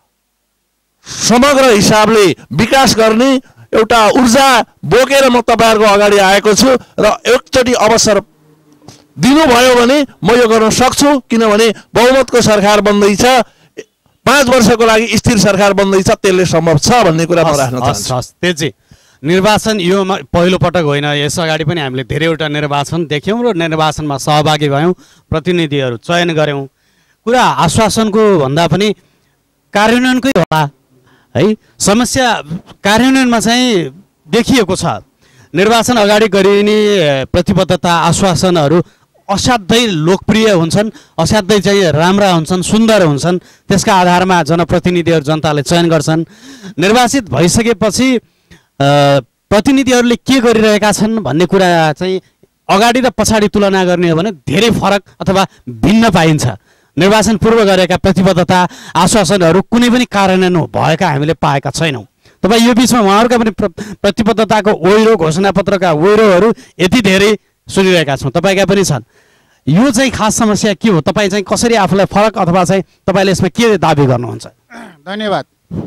समग्र हिसाबले विकास गर्ने एउटा ऊर्जा बोकेर म तपाईँहरूको अगाडि आएको छु र एकचोटि अवसर दिनुभयो भने म यो गर्न सक्छु, किनभने बहुमतको सरकार बन्दैछ, पाँच वर्षको लागि स्थिर सरकार बन्दैछ, त्यसले सम्भव छ भन्ने कुरा म राख्न चाहन्छु। तेजी निर्वाचन यो पहिलो पटक होइन, यस अगाडि पनि हामीले धेरैवटा निर्वाचन देख्यौँ र निर्वाचनमा सहभागी भयौँ, प्रतिनिधिहरू चयन गऱ्यौँ। कुरा आश्वासनको भन्दा पनि कार्यान्वयनकै होला है। समस्या कार्यान्वयनमा चाहिँ देखिएको छ। निर्वाचन अगाडि गरिने प्रतिबद्धता, आश्वासनहरू असाध्यै लोकप्रिय हुन्छन्, असाध्यै चाहिँ राम्रा हुन्छन्, सुन्दर हुन्छन्। त्यसका आधारमा जनप्रतिनिधिहरू जनताले चयन गर्छन्। निर्वाचित भइसकेपछि प्रतिनिधिहरूले के गरिरहेका छन् भन्ने कुरा चाहिँ अगाडि र पछाडि तुलना गर्ने हो भने धेरै फरक अथवा भिन्न पाइन्छ। निर्वाचन पूर्व गरेका प्रतिबद्धता, आश्वासनहरू कुनै पनि कार्यान्वयन भएका हामीले पाएका छैनौँ। तपाईँ यो बिचमा उहाँहरूका पनि प्रतिबद्धताको ओइरो, घोषणापत्रका ओइरोहरू यति धेरै सुनिरहेका छौँ, तपाईँका पनि छन्। यो चाहिँ खास समस्या के हो? तपाईँ चाहिँ कसरी आफूलाई फरक अथवा चाहिँ तपाईँले यसमा के दाबी गर्नुहुन्छ? धन्यवाद।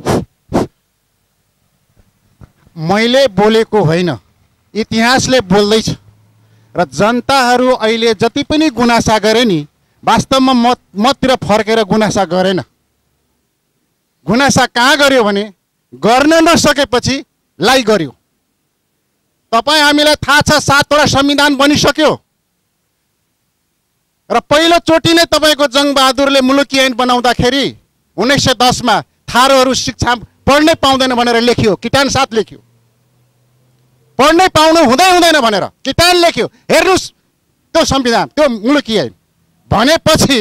मैले बोलेको होइन, इतिहासले बोल्दैछ र जनताहरू अहिले जति पनि गुनासा गरे नि, वास्तवमा मत मततिर फर्केर गुनासा गरेन। गुनासा कहाँ गर्यो भने गर्न नसकेपछि लाई गर्यो। तपाईँ हामीलाई थाहा छ, सातवटा संविधान बनिसक्यो र पहिलोचोटि नै तपाईँको जङ्गबहादुरले मुलुकी ऐन बनाउँदाखेरि उन्नाइस सय दसमा थारूहरू शिक्षा पढ्नै पाउँदैन भनेर लेखियो, किटान साथ लेख्यो। पढ्नै पाउनु हुँदै हुँदैन भनेर किटान लेख्यो। हेर्नुहोस् त्यो संविधान, त्यो मुलुकी ऐन भनेपछि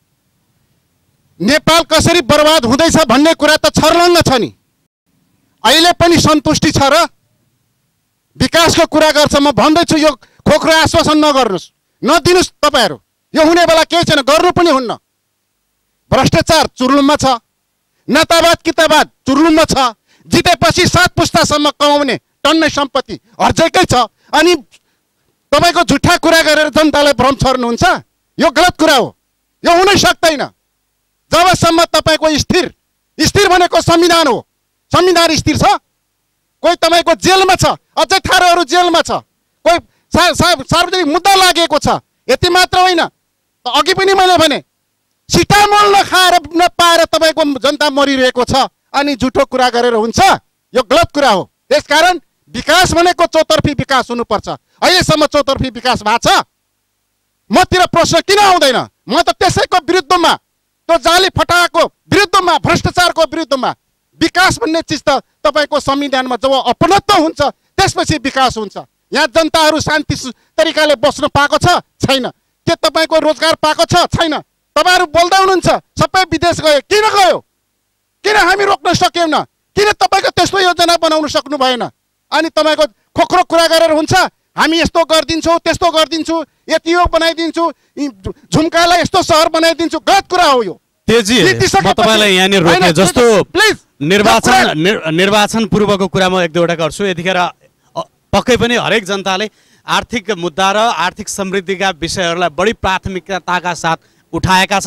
नेपाल कसरी बर्बाद हुँदैछ भन्ने कुरा त छर्लङ्ग छ नि। अहिले पनि सन्तुष्टि छ र विकासको कुरा गर्छ। म भन्दैछु यो खोक्रो आश्वासन नगर्नुहोस्, नदिनुहोस् तपाईँहरू। यो हुने बेला केही छैन, गर्नु पनि हुन्न। भ्रष्टाचार चुर्लुममा छ, नेतावाद किताबाद चुर्लुममा छ, जितेपछि सात पुस्तासम्म कमाउने टन्नै सम्पत्ति हर्जेकै छ। अनि तपाईँको झुट्टा कुरा गरेर जनतालाई भ्रम छर्नुहुन्छ, यो गलत कुरा हो। यो हुनै सक्दैन जबसम्म तपाईँको स्थिर स्थिर भनेको संविधान हो। संविधान स्थिर छ। कोही तपाईँको जेलमा छ, अझै थारूहरू जेलमा छ, कोही सार्वजनिक मुद्दा लागेको छ। यति मात्र होइन, अघि पनि मैले भने सिटामोल नखाएर नपाएर तपाईँको जनता मरिरहेको छ। अनि झुटो कुरा गरेर हुन्छ, यो गलत कुरा हो। त्यसकारण विकास भनेको चौतर्फी विकास हुनुपर्छ। अहिलेसम्म चौतर्फी विकास भएको छ। मतिर प्रश्न किन आउँदैन? म त त्यसैको विरुद्धमा, त्यो जाली फटाको विरुद्धमा, भ्रष्टाचारको विरुद्धमा। विकास भन्ने चिज त तपाईँको संविधानमा जब अपनत्व हुन्छ त्यसपछि विकास हुन्छ। यहाँ जनताहरू शान्ति तरिकाले बस्न पाएको छ छैन? के तपाईँको रोजगार पाएको छ छैन? तपाईँहरू बोल्दै हुनुहुन्छ सबै विदेश गयो, किन गयो? किन हामी रोक्न सक्यौँ? किन तपाईँको त्यस्तो योजना बनाउन सक्नु भएन? अनि तपाईँको खोक्रो कुरा गरेर हुन्छ, हामी यस्तो गरिदिन्छौँ, त्यस्तो गरिदिन्छु, यति यो बनाइदिन्छु, झुम्कालाई यस्तो सहर बनाइदिन्छु। गलत कुरा हो यो। तेजी, म तपाईँलाई यहाँनिर रोक्ने जस्तो निर्वाचन निर्वाचन पूर्वको कुरा म एक दुईवटा गर्छु। यतिखेर पक्कै पनि हरेक जनताले आर्थिक मुद्दा र आर्थिक समृद्धिका विषयहरूलाई बढी प्राथमिकताका साथ उठाएका छन्।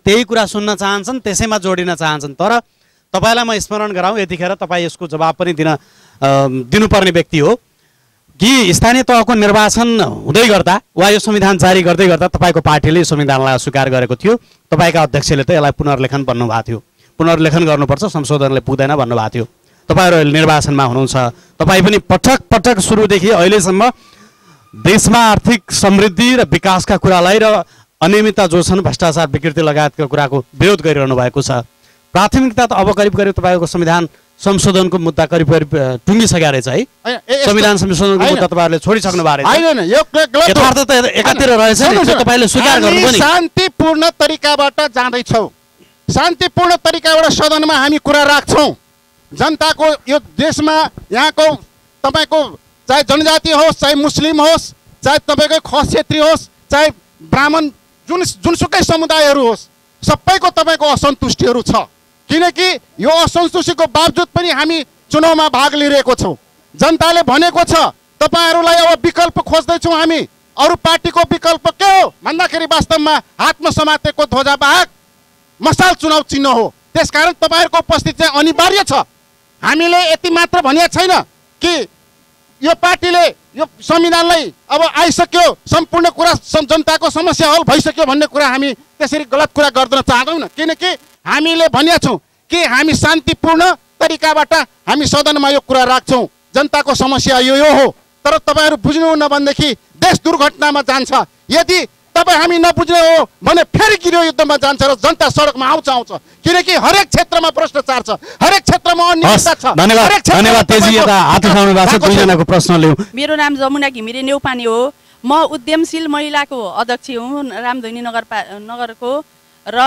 त्यही कुरा सुन्न चाहन्छन्, त्यसैमा जोडिन चाहन्छन्। तर तपाईँलाई म स्मरण गराउँ, यतिखेर तपाईँ यसको जवाब पनि दिन दिनुपर्ने व्यक्ति हो कि स्थानीय तहको निर्वाचन हुँदै गर्दा वा यो संविधान जारी गर्दै गर्दा तपाईँको पार्टीले यो संविधानलाई अस्वीकार गरेको थियो। तपाईँका अध्यक्षले त यसलाई पुनर्लेखन भन्नुभएको थियो, पुनर्लेखन गर्नुपर्छ, संशोधनले पुग्दैन भन्नुभएको थियो। तपाईँहरू अहिले निर्वाचनमा हुनुहुन्छ, तपाईँ पनि पटक पटक सुरुदेखि अहिलेसम्म देशमा आर्थिक समृद्धि र विकासका कुरालाई र अनियमितता जो छन्, भ्रष्टाचार, विकृति लगायतका कुराको विरोध गरिरहनु भएको छ। प्राथमिकता त अब करिब करिब तपाईँको संविधान संशोधनको मुद्दा करिब करिब टुङ्गिसकेको रहेछ है। संविधान संशोधनको मुद्दा तपाईँहरूले छोडिसक्नु भएको रहेछ, यथार्थ त एकातिर रहेछ नि, तपाईँले स्वीकार गर्नु पनि। शान्तिपूर्ण तरिकाबाट जाँदैछौँ, शान्तिपूर्ण तरिकाबाट सदनमा हामी कुरा राख्छौँ। जनताको यो देशमा यहाँको तपाईँको चाहे जनजाति होस्, चाहे मुस्लिम होस्, चाहे तपाईँको खस क्षेत्री होस्, चाहे ब्राह्मण, जुन जुनसुकै समुदायहरू होस्, सबैको तपाईँको असन्तुष्टिहरू छ। किनकि यो असन्तुष्टिको बावजुद पनि हामी चुनावमा भाग लिइरहेको छौँ। जनताले भनेको छ तपाईँहरूलाई अब विकल्प खोज्दैछौँ हामी। अरू पार्टीको विकल्प के हो भन्दाखेरि वास्तवमा हातमा समातेको ध्वजा बाहेक मसाल चुनाव चिन्ह हो। त्यसकारण तपाईँहरूको उपस्थिति चाहिँ अनिवार्य छ। हामीले यति मात्र भनिएको छैन कि यो पार्टीले यो संविधानलाई अब आइसक्यो, सम्पूर्ण कुरा जनताको समस्या हल भइसक्यो भन्ने कुरा हामी त्यसरी गलत कुरा गर्दैन चाहँदैनौँ। किनकि हामीले भनिएको छौँ कि हामी शान्तिपूर्ण तरिकाबाट हामी सदनमा यो कुरा राख्छौँ। जनताको समस्या यो यो हो, तर तपाईँहरू बुझ्नुहुन्न भनेदेखि देश दुर्घटनामा जान्छ। यदि तपाईँ हामी नबुझ्ने हो भने फेरि गृह युद्धमा जान्छ र जनता सडकमा आउँछ आउँछ किनकि हरेक क्षेत्रमा भ्रष्टाचार छ, हरेक क्षेत्रमा अनियमितता छ। धन्यवाद धन्यवाद तेजी, यता हात उठाउनु भएको छ। दुईजनाको प्रश्न लिउँ। मेरो नाम जमुना घिमिरे नेउपाने हो। म उद्यमशील महिलाको अध्यक्ष हुँ रामधुनी नगरपा नगरको र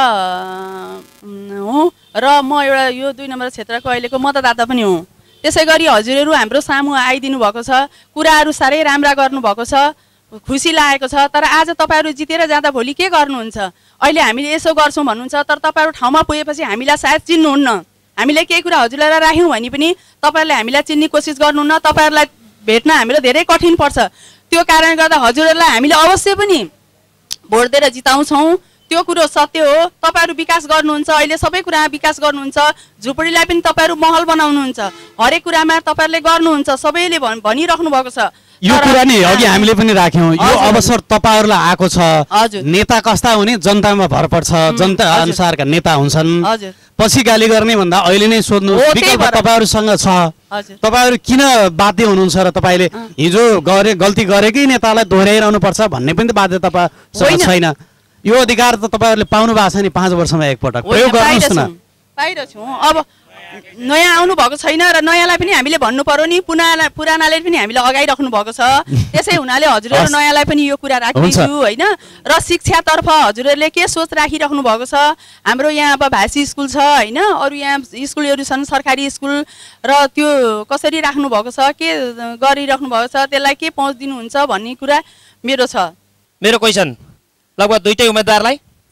हुँ र म एउटा यो दुई नम्बर क्षेत्रको अहिलेको मतदाता पनि हुँ। त्यसै गरी हजुरहरू हाम्रो सामु आइदिनु भएको छ, कुराहरू साह्रै राम्रा गर्नुभएको छ, खुसी लागेको छ। तर आज तपाईँहरू जितेर जाँदा भोलि के गर्नुहुन्छ? अहिले हामीले यसो गर्छौँ भन्नुहुन्छ, तर तपाईँहरू ठाउँमा पुगेपछि हामीलाई सायद चिन्नुहुन्न। हामीले केही कुरा हजुरलाई राख्यौँ भने पनि तपाईँहरूले हामीलाई चिन्ने कोसिस गर्नुहुन्न। तपाईँहरूलाई भेट्न हामीलाई धेरै कठिन पर्छ। त्यो कारणले गर्दा हजुरहरूलाई हामीले अवश्य पनि भोट दिएर जिताउँछौँ। त्यो कुरो सत्य हो। तपाईँहरू विकास गर्नुहुन्छ, अहिले सबै कुरामा विकास गर्नुहुन्छ। झुपडीलाई पनि तपाईँहरू महल बनाउनुहुन्छ, हरेक कुरामा तपाईँहरूले गर्नुहुन्छ, सबैले भन् भनिराख्नु भएको छ। यो कुरा नि अघि हामीले पनि राख्यौँ। यो अवसर तपाईँहरूलाई आएको छ। नेता कस्ता हुने जनतामा भर पर्छ, जनता अनुसारका नेता हुन्छन्। पछि गाली गर्ने भन्दा अहिले नै सोध्नु, विकल्प तपाईँहरूसँग छ। तपाईँहरू किन बाध्य हुनुहुन्छ र तपाईँले हिजो गरे गल्ती गरेकै नेतालाई दोहोऱ्याइरहनु पर्छ भन्ने पनि त बाध्यता तपाईँसँग छैन। यो अधिकार त तपाईँहरूले पाउनु भएको छ नि पाँच वर्षमा एकपटक, प्रयोग गर्नुहोस् न। बाहिर छु अब नयाँ आउनु भएको छैन र नयाँलाई पनि हामीले भन्नु पर्यो नि। पुराना पुरानाले पनि हामीले अगाइराख्नु भएको छ। त्यसै हुनाले हजुरहरू नयाँलाई पनि यो कुरा राखिदिन्छु होइन। र शिक्षातर्फ हजुरहरूले के सोच राखिराख्नु भएको छ? हाम्रो यहाँ अब भाषी स्कुल छ होइन, अरू यहाँ स्कुलहरू छन् सरकारी स्कुल, र त्यो कसरी राख्नु भएको छ, के गरिराख्नु भएको छ, त्यसलाई के पहुँच दिनुहुन्छ भन्ने कुरा मेरो छ। मेरो क्वेसन लगभग दुईटै उम्मेदवारलाई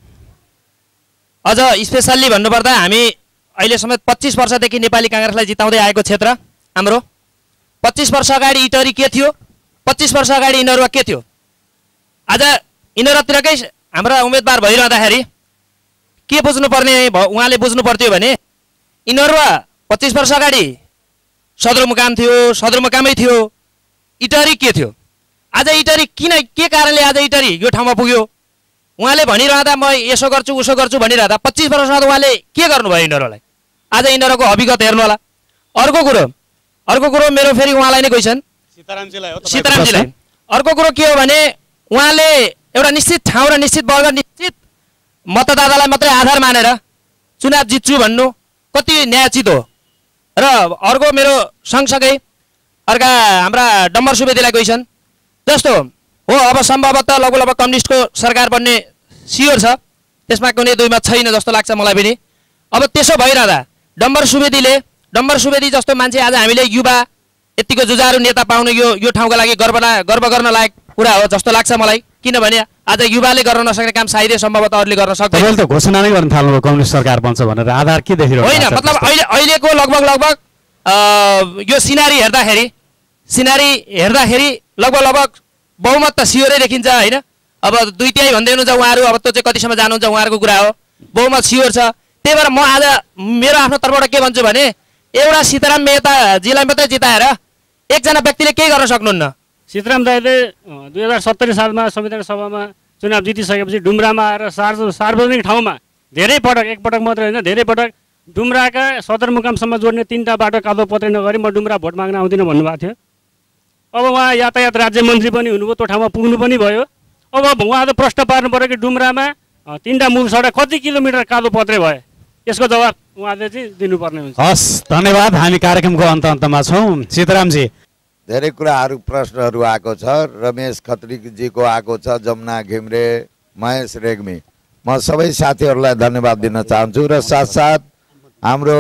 अझ स्पेसल्ली भन्नुपर्दा हामी अहिलेसम्म पच्चिस वर्षदेखि नेपाली काङ्ग्रेसलाई जिताउँदै आएको क्षेत्र हाम्रो। पच्चिस वर्ष अगाडि इटरी के थियो, पच्चिस वर्ष अगाडि यिनीहरू के थियो? आज यिनीहरूतिरकै हाम्रा उम्मेदवार भइरहँदाखेरि के बुझ्नुपर्ने उहाँले बुझ्नु पर्थ्यो भने यिनीहरू पच्चिस वर्ष अगाडि सदरमुकाम थियो, सदरमुकामै थियो, इटरी के थियो? आज इटरी किन के कारणले आज इटरी यो ठाउँमा पुग्यो? उहाँले भनिरहँदा म यसो गर्छु उसो गर्छु भनिरहँदा पच्चिस वर्षमा उहाँले के गर्नुभयो यिनीहरूलाई? आज यिनीहरूको अभिगत हेर्नु होला। अर्को कुरो अर्को कुरो मेरो फेरि उहाँलाई नै क्वेसन, सीतारामजीलाई हो सीतारामजीलाई। अर्को कुरो के हो भने उहाँले एउटा निश्चित ठाउँ र निश्चित वर्ग निश्चित मतदातालाई मात्रै आधार मानेर चुनाव जित्छु भन्नु कति न्यायोचित हो? र अर्को मेरो सँगसँगै अर्का हाम्रा डम्बर सुवेदीलाई क्वेसन, जस्तो हो अब सम्भवतः लगभग लगभग कम्युनिस्टको सरकार बन्ने सियोर छ, त्यसमा कुनै दुई मत छैन जस्तो लाग्छ मलाई पनि। अब त्यसो भइरहँदा डम्बर सुवेदीले डम्बर सुवेदी जस्तो मान्छे आज हामीले युवा यतिको जुझारु नेता पाउनु यो यो ठाउँका लागि गर्व गर्व गर्न लायक कुरा हो जस्तो लाग्छ मलाई। किनभने आज युवाले गर्न नसक्ने काम सायदै सम्भवतः अरूले गर्न सक्दैन। तपाईले त घोषणा नै गर्न थाल्नुभयो कम्युनिस्ट सरकार बन्छ भनेर, आधार के देखिरहेको होइन? मतलब अहिले अहिलेको लगभग लगभग यो सिनारी हेर्दाखेरि सिनारी हेर्दाखेरि लगभग लगभग बहुमत त सियोरै देखिन्छ होइन। अब दुई तिहाई भन्दै हुनुहुन्छ उहाँहरू, अब त्यो चाहिँ कतिसम्म जानुहुन्छ उहाँहरूको कुरा हो। बहुमत स्योर छ। त्यही भएर म आज मेरो आफ्नो तर्फबाट के भन्छु भने एउटा सीताराम मेहताजीलाई मात्रै जिताएर एकजना व्यक्तिले केही गर्न सक्नुहुन्न। सीताराम दाइले दुई हजार सत्तरी सालमा संविधान सभामा चुनाव जितिसकेपछि डुम्रामा आएर सार्व सार्वजनिक ठाउँमा धेरै पटक एकपटक मात्रै होइन धेरै पटक डुम्राका सदरमुकामसम्म जोड्ने तिनवटा बाटो कालोपत्रे नगरी म डुम्रा भोट माग्न आउँदिनँ भन्नुभएको थियो। अब उहाँ यातायात राज्य मन्त्री पनि हुनुभयो, त्यो ठाउँमा पुग्नु पनि भयो। अब उहाँ त प्रश्न पार्नु पऱ्यो कि डुम्रामा तिनवटा मूल सडक कति किलोमिटर कालोपत्रे भयो, यसको जवाब उहाँले चाहिँ दिनुपर्ने हुन्छ। हस्, धन्यवाद। हामी कार्यक्रमको अन्त अन्तमा छौँ। सीतारामजी, धेरै कुराहरू प्रश्नहरू आएको छ। रमेश खत्रीजीको आएको छ, जमुना घिम्रे, महेश रेग्मी। म सबै साथीहरूलाई धन्यवाद दिन चाहन्छु र साथसाथ हाम्रो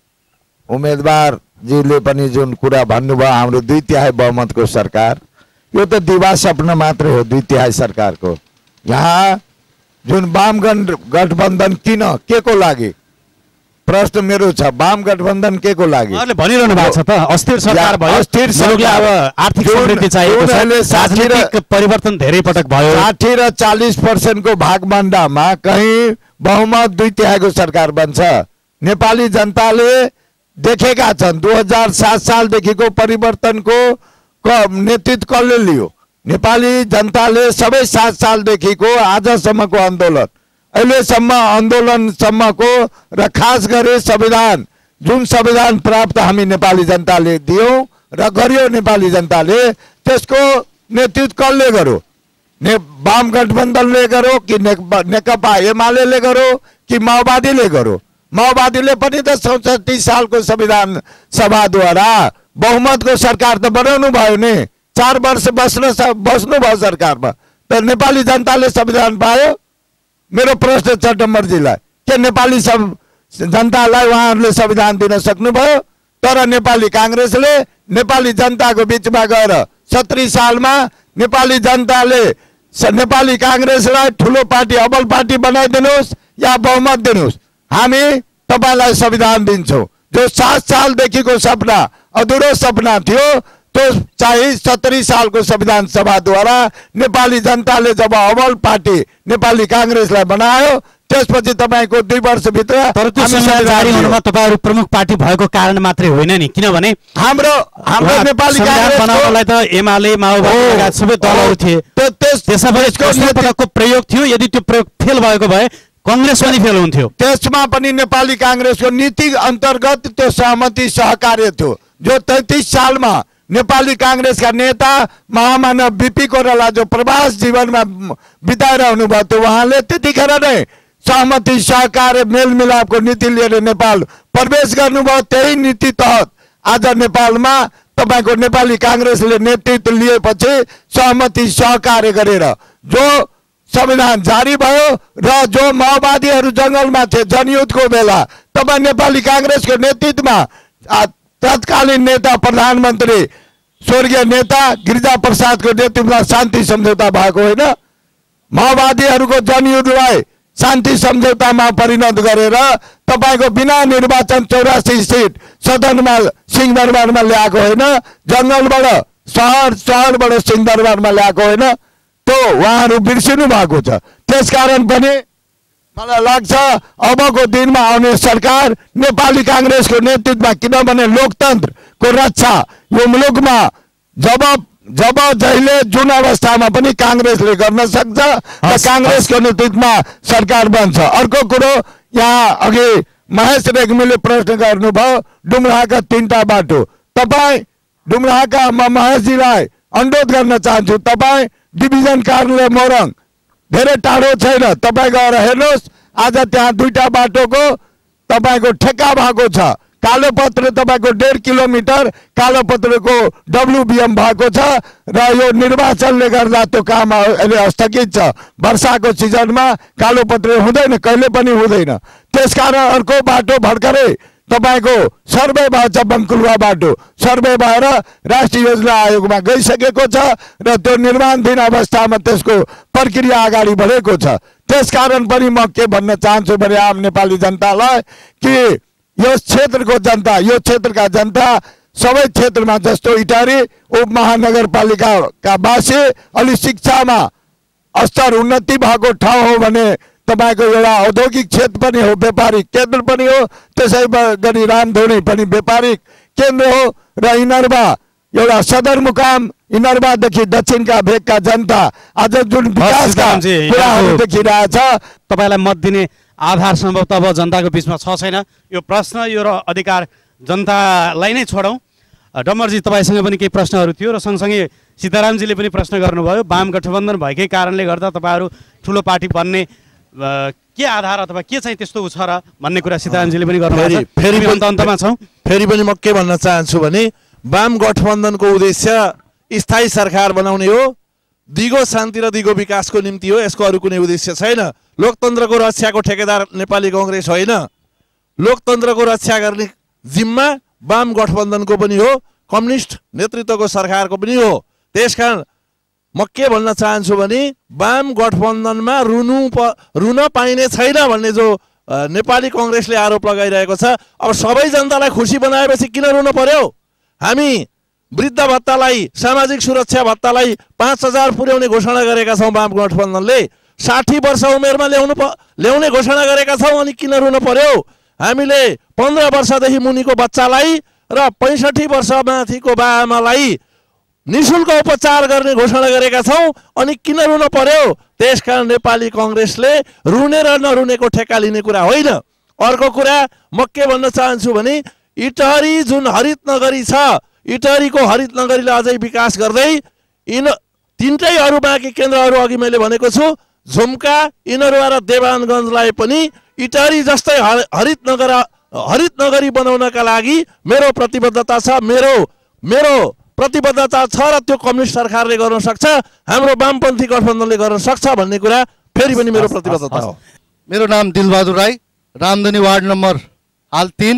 उम्मेदवारजीले पनि जुन कुरा भन्नुभयो हाम्रो दुई तिहाई बहुमतको सरकार, यो त दिवा सपना मात्रै हो दुई तिहाई सरकारको। यहाँ जुन वाम गठबन्धन किन के को लागि प्रश्न मेरो छ, वाम गठबन्धन के को लागि भनिरहनु भएको छ त अस्थिर सरकार भयो, अस्थिर सरकार, अब आर्थिक समृद्धि चाहिएको छ, राजनीतिक परिवर्तन धेरै पटक भयो। साठी र चालीस पर्सेन्टको भागभण्डामा कहीँ बहुमत दुई तिहाईको सरकार बन्छ। नेपाली जनताले देखेका छन् दुई हजार सात सालदेखिको परिवर्तनको नेतृत्व कसले लियो। नेपाली जनताले सबै सात सालदेखिको आजसम्मको आन्दोलन, अहिलेसम्म आन्दोलनसम्मको र खास गरी संविधान, जुन संविधान प्राप्त हामी नेपाली जनताले दियौँ र गर्यो नेपाली जनताले, त्यसको नेतृत्व कसले गर्यो? ने वाम गठबन्धनले गर्यो कि नेकपा एमाले गर्यो कि माओवादीले गर्यो? माओवादीले पनि त चौसठी सालको संविधान सभाद्वारा बहुमतको सरकार त बनाउनु भयो नि, चार वर्ष बस्न बस्नु भयो सरकारमा, त नेपाली जनताले संविधान पायो? मेरो प्रश्न छ डम्बरजीलाई, के नेपाली सब जनतालाई उहाँहरूले संविधान दिन सक्नुभयो? तर नेपाली काङ्ग्रेसले नेपाली जनताको बिचमा गएर सत्तरी सालमा नेपाली जनताले नेपाली काङ्ग्रेसलाई ठुलो पार्टी अब्बल पार्टी बनाइदिनुहोस् या बहुमत दिनुहोस्, हामी तपाईँलाई संविधान दिन्छौँ। जो सात सालदेखिको सपना अधुरो सपना थियो त्यो चाहिँ सत्तरी सालको संविधान सभाद्वारा नेपाली जनताले जब अब्बल पार्टी नेपाली काङ्ग्रेसलाई बनायो, त्यसपछि तपाईँको दुई वर्षभित्र तर त्यो संविधान जारी हुनुमा तपाईँहरू प्रमुख पार्टी भएको कारण मात्रै होइन नि, किनभने हाम्रो हाम्रो नेपाली काङ्ग्रेस बनाउनलाई त एमाले माओवादी लगायत सबै दलहरू थिए, त्यसको प्रयोग थियो। यदि त्यो प्रयोग फेल भएको भए कांग्रेस पनि फेल हुन्थ्यो। त्यसमा पनि नेपाली कांग्रेसको नीति अन्तर्गत त्यो सहमति सहकार्य थियो, जो तैतीस सालमा नेपाली कांग्रेसका नेता महामानव बीपी कोइराला जो प्रवास जीवनमा बिताएर हुनुभयो थियो, उहाँले त्यतिखेर नै सहमति सहकार्य मेलमिलापको नीति लिएर नेपाल प्रवेश गर्नुभयो। त्यही नीति तहत आज नेपालमा तपाईको नेपाली कांग्रेसले नेतृत्व लिएपछि सहमति सहकार्य गरेर जो संविधान जारी भयो र जो माओवादीहरू जंगलमा थिए जनयुद्धको बेला तपाईँ नेपाली कांग्रेसको नेतृत्वमा तत्कालीन नेता प्रधानमन्त्री स्वर्गीय नेता गिरिजा प्रसादको नेतृत्वमा शान्ति सम्झौता भएको होइन? माओवादीहरूको जनयुद्धलाई शान्ति सम्झौतामा परिणत गरेर तपाईको बिना निर्वाचन चौरासी सीट सदनमा सिंहदरबारमा ल्याएको होइन, जंगलबाट शहर शहरबाट सिंहदरबारमा ल्याएको होइन, त्यो उहाँहरू बिर्सिनु भएको छ। त्यसकारण पनि मलाई लाग्छ अबको दिनमा आउने सरकार नेपाली कांग्रेसको नेतृत्वमा, किनभने लोकतन्त्रको रक्षा यो मुलुकमा जब जब जहिले जुन अवस्थामा पनि कांग्रेसले गर्न सक्छ र कांग्रेसको नेतृत्वमा सरकार बन्छ। अर्को कुरो यहाँ अघि महेश रेग्मीले प्रश्न गर्नुभयो डुम्राका तीनटा बाटो। तपाईँ डुम्राका म महेशजीलाई अनुरोध गर्न चाहन्छु, तपाईँ डिभिजन कार्यालय मोरङ धेरै टाढो छैन, तपाईँ गएर हेर्नुहोस्। आज त्यहाँ दुईटा बाटोको तपाईँको ठेक्का भएको छ। कालो पत्र तपाईँको डेढ किलोमिटर कालो पत्रको डब्लुबिएम भएको छ र यो निर्वाचनले गर्दा त्यो काम अहिले स्थगित छ। वर्षाको सिजनमा कालो पत्र हुँदैन, कहिले पनि हुँदैन। त्यसकारण अर्को बाटो भर्खरै तपाईको सर्वे भएछ, बङ्कुलुवा बाटो सर्वे भएर राष्ट्रिय योजना आयोगमा गइसकेको छ र त्यो निर्माणधीन अवस्थामा त्यसको प्रक्रिया अगाडि बढेको छ। त्यसकारण पनि म के भन्न चाहन्छु भने आम नेपाली जनतालाई कि यो क्षेत्रको जनता, यो क्षेत्रका जनता सबै क्षेत्रमा जस्तो इटारी उपमहानगरपालिकाका वासी अलि शिक्षामा स्तर उन्नति भएको ठाउँ हो भने तपाईँको एउटा औद्योगिक क्षेत्र पनि हो, व्यापारिक केन्द्र पनि हो, त्यसै गरी रामधुनी पनि व्यापारिक केन्द्र हो र इनरवा एउटा सदरमुकाम, इनरवादेखि दक्षिणका भेगका जनता आज जुन विकासका कुराहरू देखिरहेछ। तपाईँलाई मत दिने आधार सम्भवतः अब जनताको बिचमा छ छैन, यो प्रश्न यो र अधिकार जनतालाई नै छोडौँ। डम्बरजी तपाईँसँग पनि केही प्रश्नहरू थियो र सँगसँगै सीतारामजीले पनि प्रश्न गर्नुभयो। वाम गठबन्धन भएकै कारणले गर्दा तपाईँहरू ठुलो पार्टी बन्ने के आधार अथवा के चाहिँ त्यस्तो छ र भन्ने कुरा सीतारामजीले पनि गर्नुभयो। फेरि अन्त अन्तमा छौँ। फेरि पनि म के भन्न चाहन्छु भने वाम गठबन्धनको उद्देश्य स्थायी सरकार बनाउने हो, दिगो शान्ति र दिगो विकासको निम्ति हो। यसको अरू कुनै उद्देश्य छैन। लोकतन्त्रको रक्षाको ठेकेदार नेपाली कांग्रेस होइन, लोकतन्त्रको रक्षा गर्ने जिम्मा वाम गठबन्धनको पनि हो, कम्युनिस्ट नेतृत्वको सरकारको पनि हो। त्यसकारण म के भन्न चाहन्छु भने वाम गठबन्धनमा रुनु प रुन पाइने छैन भन्ने जो नेपाली कांग्रेसले आरोप लगाइरहेको छ, अब सबै जनतालाई खुसी बनाएपछि किन रुन पर्यो? हामी वृद्ध भत्तालाई, सामाजिक सुरक्षा भत्तालाई पाँच हजार पुर्याउने घोषणा गरेका छौँ वाम गठबन्धनले। साठी वर्ष उमेरमा ल्याउनु प ल्याउने घोषणा गरेका छौँ, अनि किन रुन पर्यो? हामीले पन्ध्र वर्षदेखि मुनिको बच्चालाई र पैँसठी वर्ष माथिको बाआमालाई निःशुल्क उपचार गर्ने घोषणा गरेका छौँ, अनि किन रुन पर्यो? त्यसकारण नेपाली कांग्रेसले रुने र नरुनेको ठेक्का लिने कुरा होइन। अर्को कुरा म के भन्न चाहन्छु भने इटहरी जुन हरित नगरी छ, इटहरीको हरित नगरीलाई अझै विकास गर्दै इन तिनटै अरू बाँकी केन्द्रहरू अघि मैले भनेको छु, झुम्का, इनरवा र देवानगञ्जलाई पनि इटहरी जस्तै हरित नगर हरित नगरी बनाउनका लागि मेरो प्रतिबद्धता छ, मेरो मेरो प्रतिबद्धता छ र त्यो कम्युनिस्ट सरकारले गर्न सक्छ, हाम्रो वामपन्थी गठबन्धनले गर्न सक्छ भन्ने कुरा फेरि पनि मेरो प्रतिबद्धता हो। मेरो नाम दिलबहादुर राई, रामधुनी वार्ड नम्बर हाल तीन।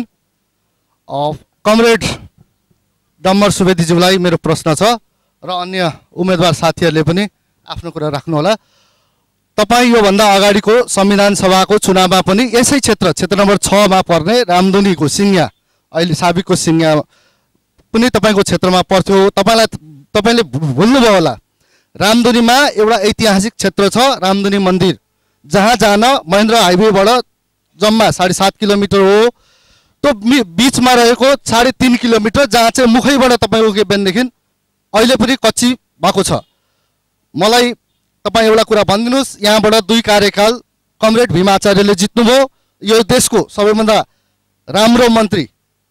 कमरेड डम्बर सुवेदीज्यूलाई मेरो प्रश्न छ र अन्य उम्मेदवार साथीहरूले पनि आफ्नो कुरा राख्नुहोला। तपाईँ योभन्दा अगाडिको संविधान सभाको चुनावमा पनि यसै क्षेत्र क्षेत्र नम्बर छमा पर्ने रामधुनीको सिङ्या, अहिले साबिकको सिङ्या पनि तपाईँको क्षेत्रमा पर्थ्यो। तपाईँलाई तपाईँले भुल्नुभयो होला, रामधुनीमा एउटा ऐतिहासिक क्षेत्र छ रामधुनी मन्दिर, जहाँ जान महेन्द्र हाइवेबाट जम्मा साढे सात किलोमिटर हो। त्यो बिचमा रहेको साढे तीन किलोमिटर जहाँ चाहिँ मुखैबाट तपाईँको के बिहानदेखि अहिले पनि कच्ची भएको छ। मलाई तपाईँ एउटा कुरा भनिदिनुहोस्, यहाँबाट दुई कार्यकाल कमरेड भीमाचार्यले जित्नुभयो, यो देशको सबैभन्दा राम्रो मन्त्री,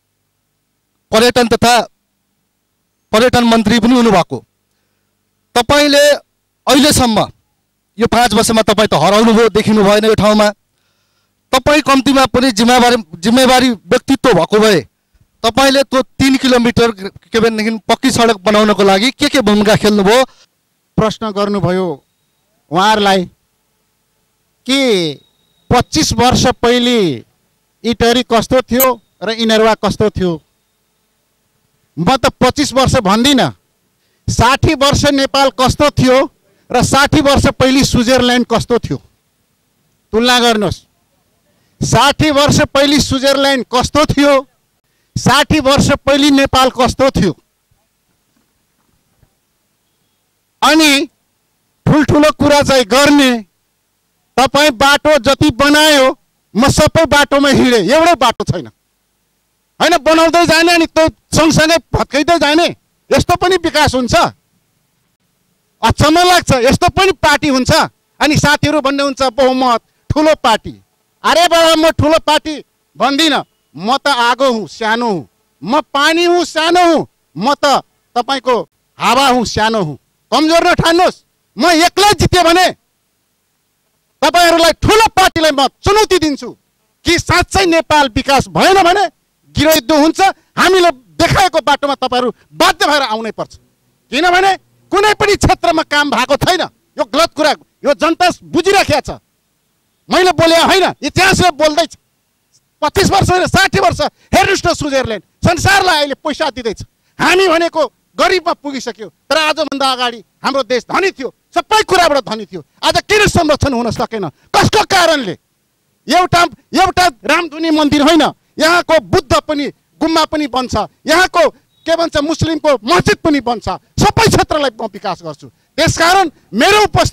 पर्यटन तथा पर्यटन मन्त्री पनि हुनुभएको। तपाईँले अहिलेसम्म यो पाँच वर्षमा तपाईँ त हराउनुभयो, देखिनु भएन यो ठाउँमा। तपाईँ कम्तीमा पनि जिम्मेवारी जिम्मेवारी व्यक्तित्व भएको भए तपाईँले त्यो तीन किलोमिटर के भनेदेखि पक्की सडक बनाउनको लागि के के भूमिका खेल्नुभयो? प्रश्न गर्नुभयो उहाँहरूलाई कि पच्चिस वर्ष पहिले इटहरी कस्तो थियो र इनरवा कस्तो थियो। म त पच्चिस वर्ष भन्दिनँ, साठी वर्ष नेपाल कस्तो थियो र साठी वर्ष पहिले स्विजरल्यान्ड कस्तो थियो तुलना गर्नुहोस्। साठी वर्ष पहिले स्विजरल्यान्ड कस्तो थियो, साठी वर्ष पहिले नेपाल कस्तो थियो। अनि ठुल्ठुलो कुरा चाहिँ गर्ने, तपाईँ बाटो जति बनायो म सबै बाटोमा हिँडेँ, एउटै बाटो छैन होइन, बनाउँदै जाने अनि त्यो सँगसँगै भत्काइँदै जाने, यस्तो पनि विकास हुन्छ? अचम्म लाग्छ, यस्तो पनि पार्टी हुन्छ? अनि साथीहरू भन्ने हुन्छ बहुमत ठुलो पार्टी। अरे बाबा, म ठुलो पार्टी भन्दिनँ, म त आगो हुँ, सानो हुँ, म पानी हुँ, सानो हुँ, म त तपाईँको हावा हुँ, सानो हुँ। कमजोर नठान्नुहोस्, म एक्लै जितेँ भने तपाईँहरूलाई ठुलो पार्टीलाई म चुनौती दिन्छु कि साँच्चै नेपाल विकास भएन भने गिरोइदो हुन्छ। हामीले देखाएको बाटोमा तपाईँहरू बाध्य भएर आउनै पर्छ, किनभने कुनै पनि क्षेत्रमा काम भएको छैन। यो गलत कुरा, यो जनता बुझिराखेको छ, मैले बोले होइन, इतिहासले बोल्दैछ। पच्चिस वर्ष होइन, साठी वर्ष हेर्नुहोस् न, स्विजरल्यान्ड संसारलाई अहिले पैसा दिँदैछ। हामी भनेको गरिबमा पुगिसक्यो, तर आजभन्दा अगाडि हाम्रो देश धनी थियो, सबै कुराबाट धनी थियो। आज किन संरक्षण हुन सकेन? कसको कारणले? एउटा एउटा रामधुनी मन्दिर होइन, यहाँको बुद्ध पनि गुम्बा पनि बन्छ, यहाँको के भन्छ मुस्लिमको मस्जिद पनि बन्छ। सबै क्षेत्रलाई म विकास गर्छु। त्यसकारण मेरो उपस्थिति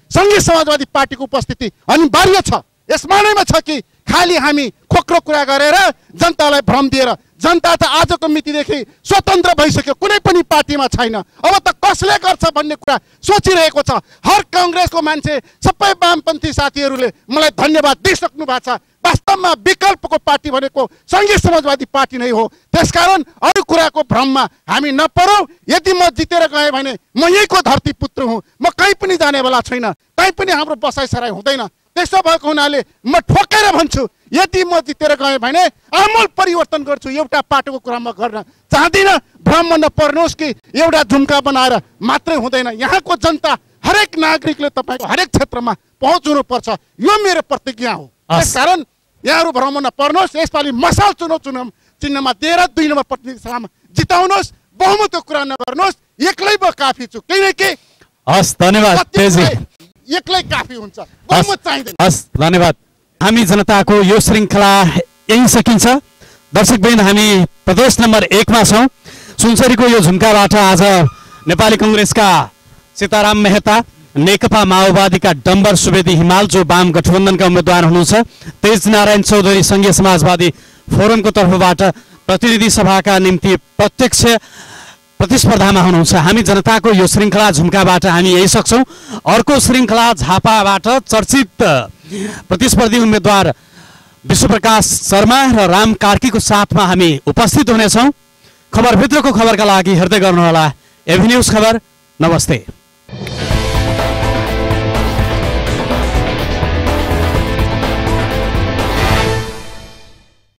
सङ्घीय समाजवादी पार्टीको उपस्थिति अनिवार्य छ। यस मानेमा छ कि खालि हामी खोक्रो कुरा गरेर जनतालाई भ्रम दिएर, जनता त आजको मितिदेखि स्वतन्त्र भइसक्यो, कुनै पनि पार्टीमा छैन। अब त कसले गर्छ भन्ने कुरा सोचिरहेको छ। हर काङ्ग्रेसको मान्छे, सबै वामपन्थी साथीहरूले मलाई धन्यवाद दिइसक्नु भएको छ। वास्तवमा विकल्पको पार्टी भनेको सङ्घीय समाजवादी पार्टी नै हो। त्यसकारण अरू कुराको भ्रममा हामी नपरौँ। यदि म जितेर गएँ भने म यहीँको धरती पुत्र हुँ, म कहीँ पनि जानेवाला छैन, कहीँ पनि हाम्रो बसाइसराई हुँदैन। त्यसो भएको हुनाले म ठोकेर भन्छु, यदि म जितेर गएँ भने आमूल परिवर्तन गर्छु। एउटा पाटोको कुरा म गर्न चाहदिनँ। भ्रममा नपर्नुहोस् कि एउटा झुम्का बनाएर मात्रै हुँदैन। यहाँको जनता, हरेक नागरिकले तपाईँको हरेक क्षेत्रमा पहुँच हुनुपर्छ, यो मेरो प्रतिज्ञा हो। त्यसकारण यहाँहरू भ्रममा नपर्नुहोस्। यसपालि मसाल चुनाव चुनाव चिन्हमा दिएर दुई नम्बर प्रतिनिधि सभामा जिताउनुहोस्। बहुमतको कुरा नगर्नुहोस्। एक्लै म काफी छु, किनकि हस् धन्यवाद तेजी, एक्लै काफी हुन्छ, बहुमत चाहिँदैन। हस् धन्यवाद। हामी जनताको यो श्रृङ्खला यही सकिन्छ। दर्शकवृन्द, हामी प्रदेश नम्बर एकमा छौँ। सुनसरीको यो झुम्काबाट आज नेपाली कङ्ग्रेसका सीताराम मेहता, नेकपा माओवादीका डम्बर सुवेदी हिमाल जो वाम गठबन्धनका उम्मेद्वार हुनुहुन्छ, तेज नारायण चौधरी सङ्घीय समाजवादी फोरमको तर्फबाट प्रतिनिधि सभाका निम्ति प्रत्यक्ष प्रतिस्पर्धामा हुनुहुन्छ। हामी जनताको यो श्रृङ्खला झुम्काबाट हामी यही सक्छौँ। अर्को श्रृङ्खला झापाबाट चर्चित प्रतिस्पर्धी उम्मेद्वार विश्वप्रकाश शर्मा र राम कार्कीको साथमा हामी उपस्थित हुनेछौँ। खबरभित्रको खबरका लागि हेर्दै गर्नुहोला एभी न्युज खबर। नमस्ते।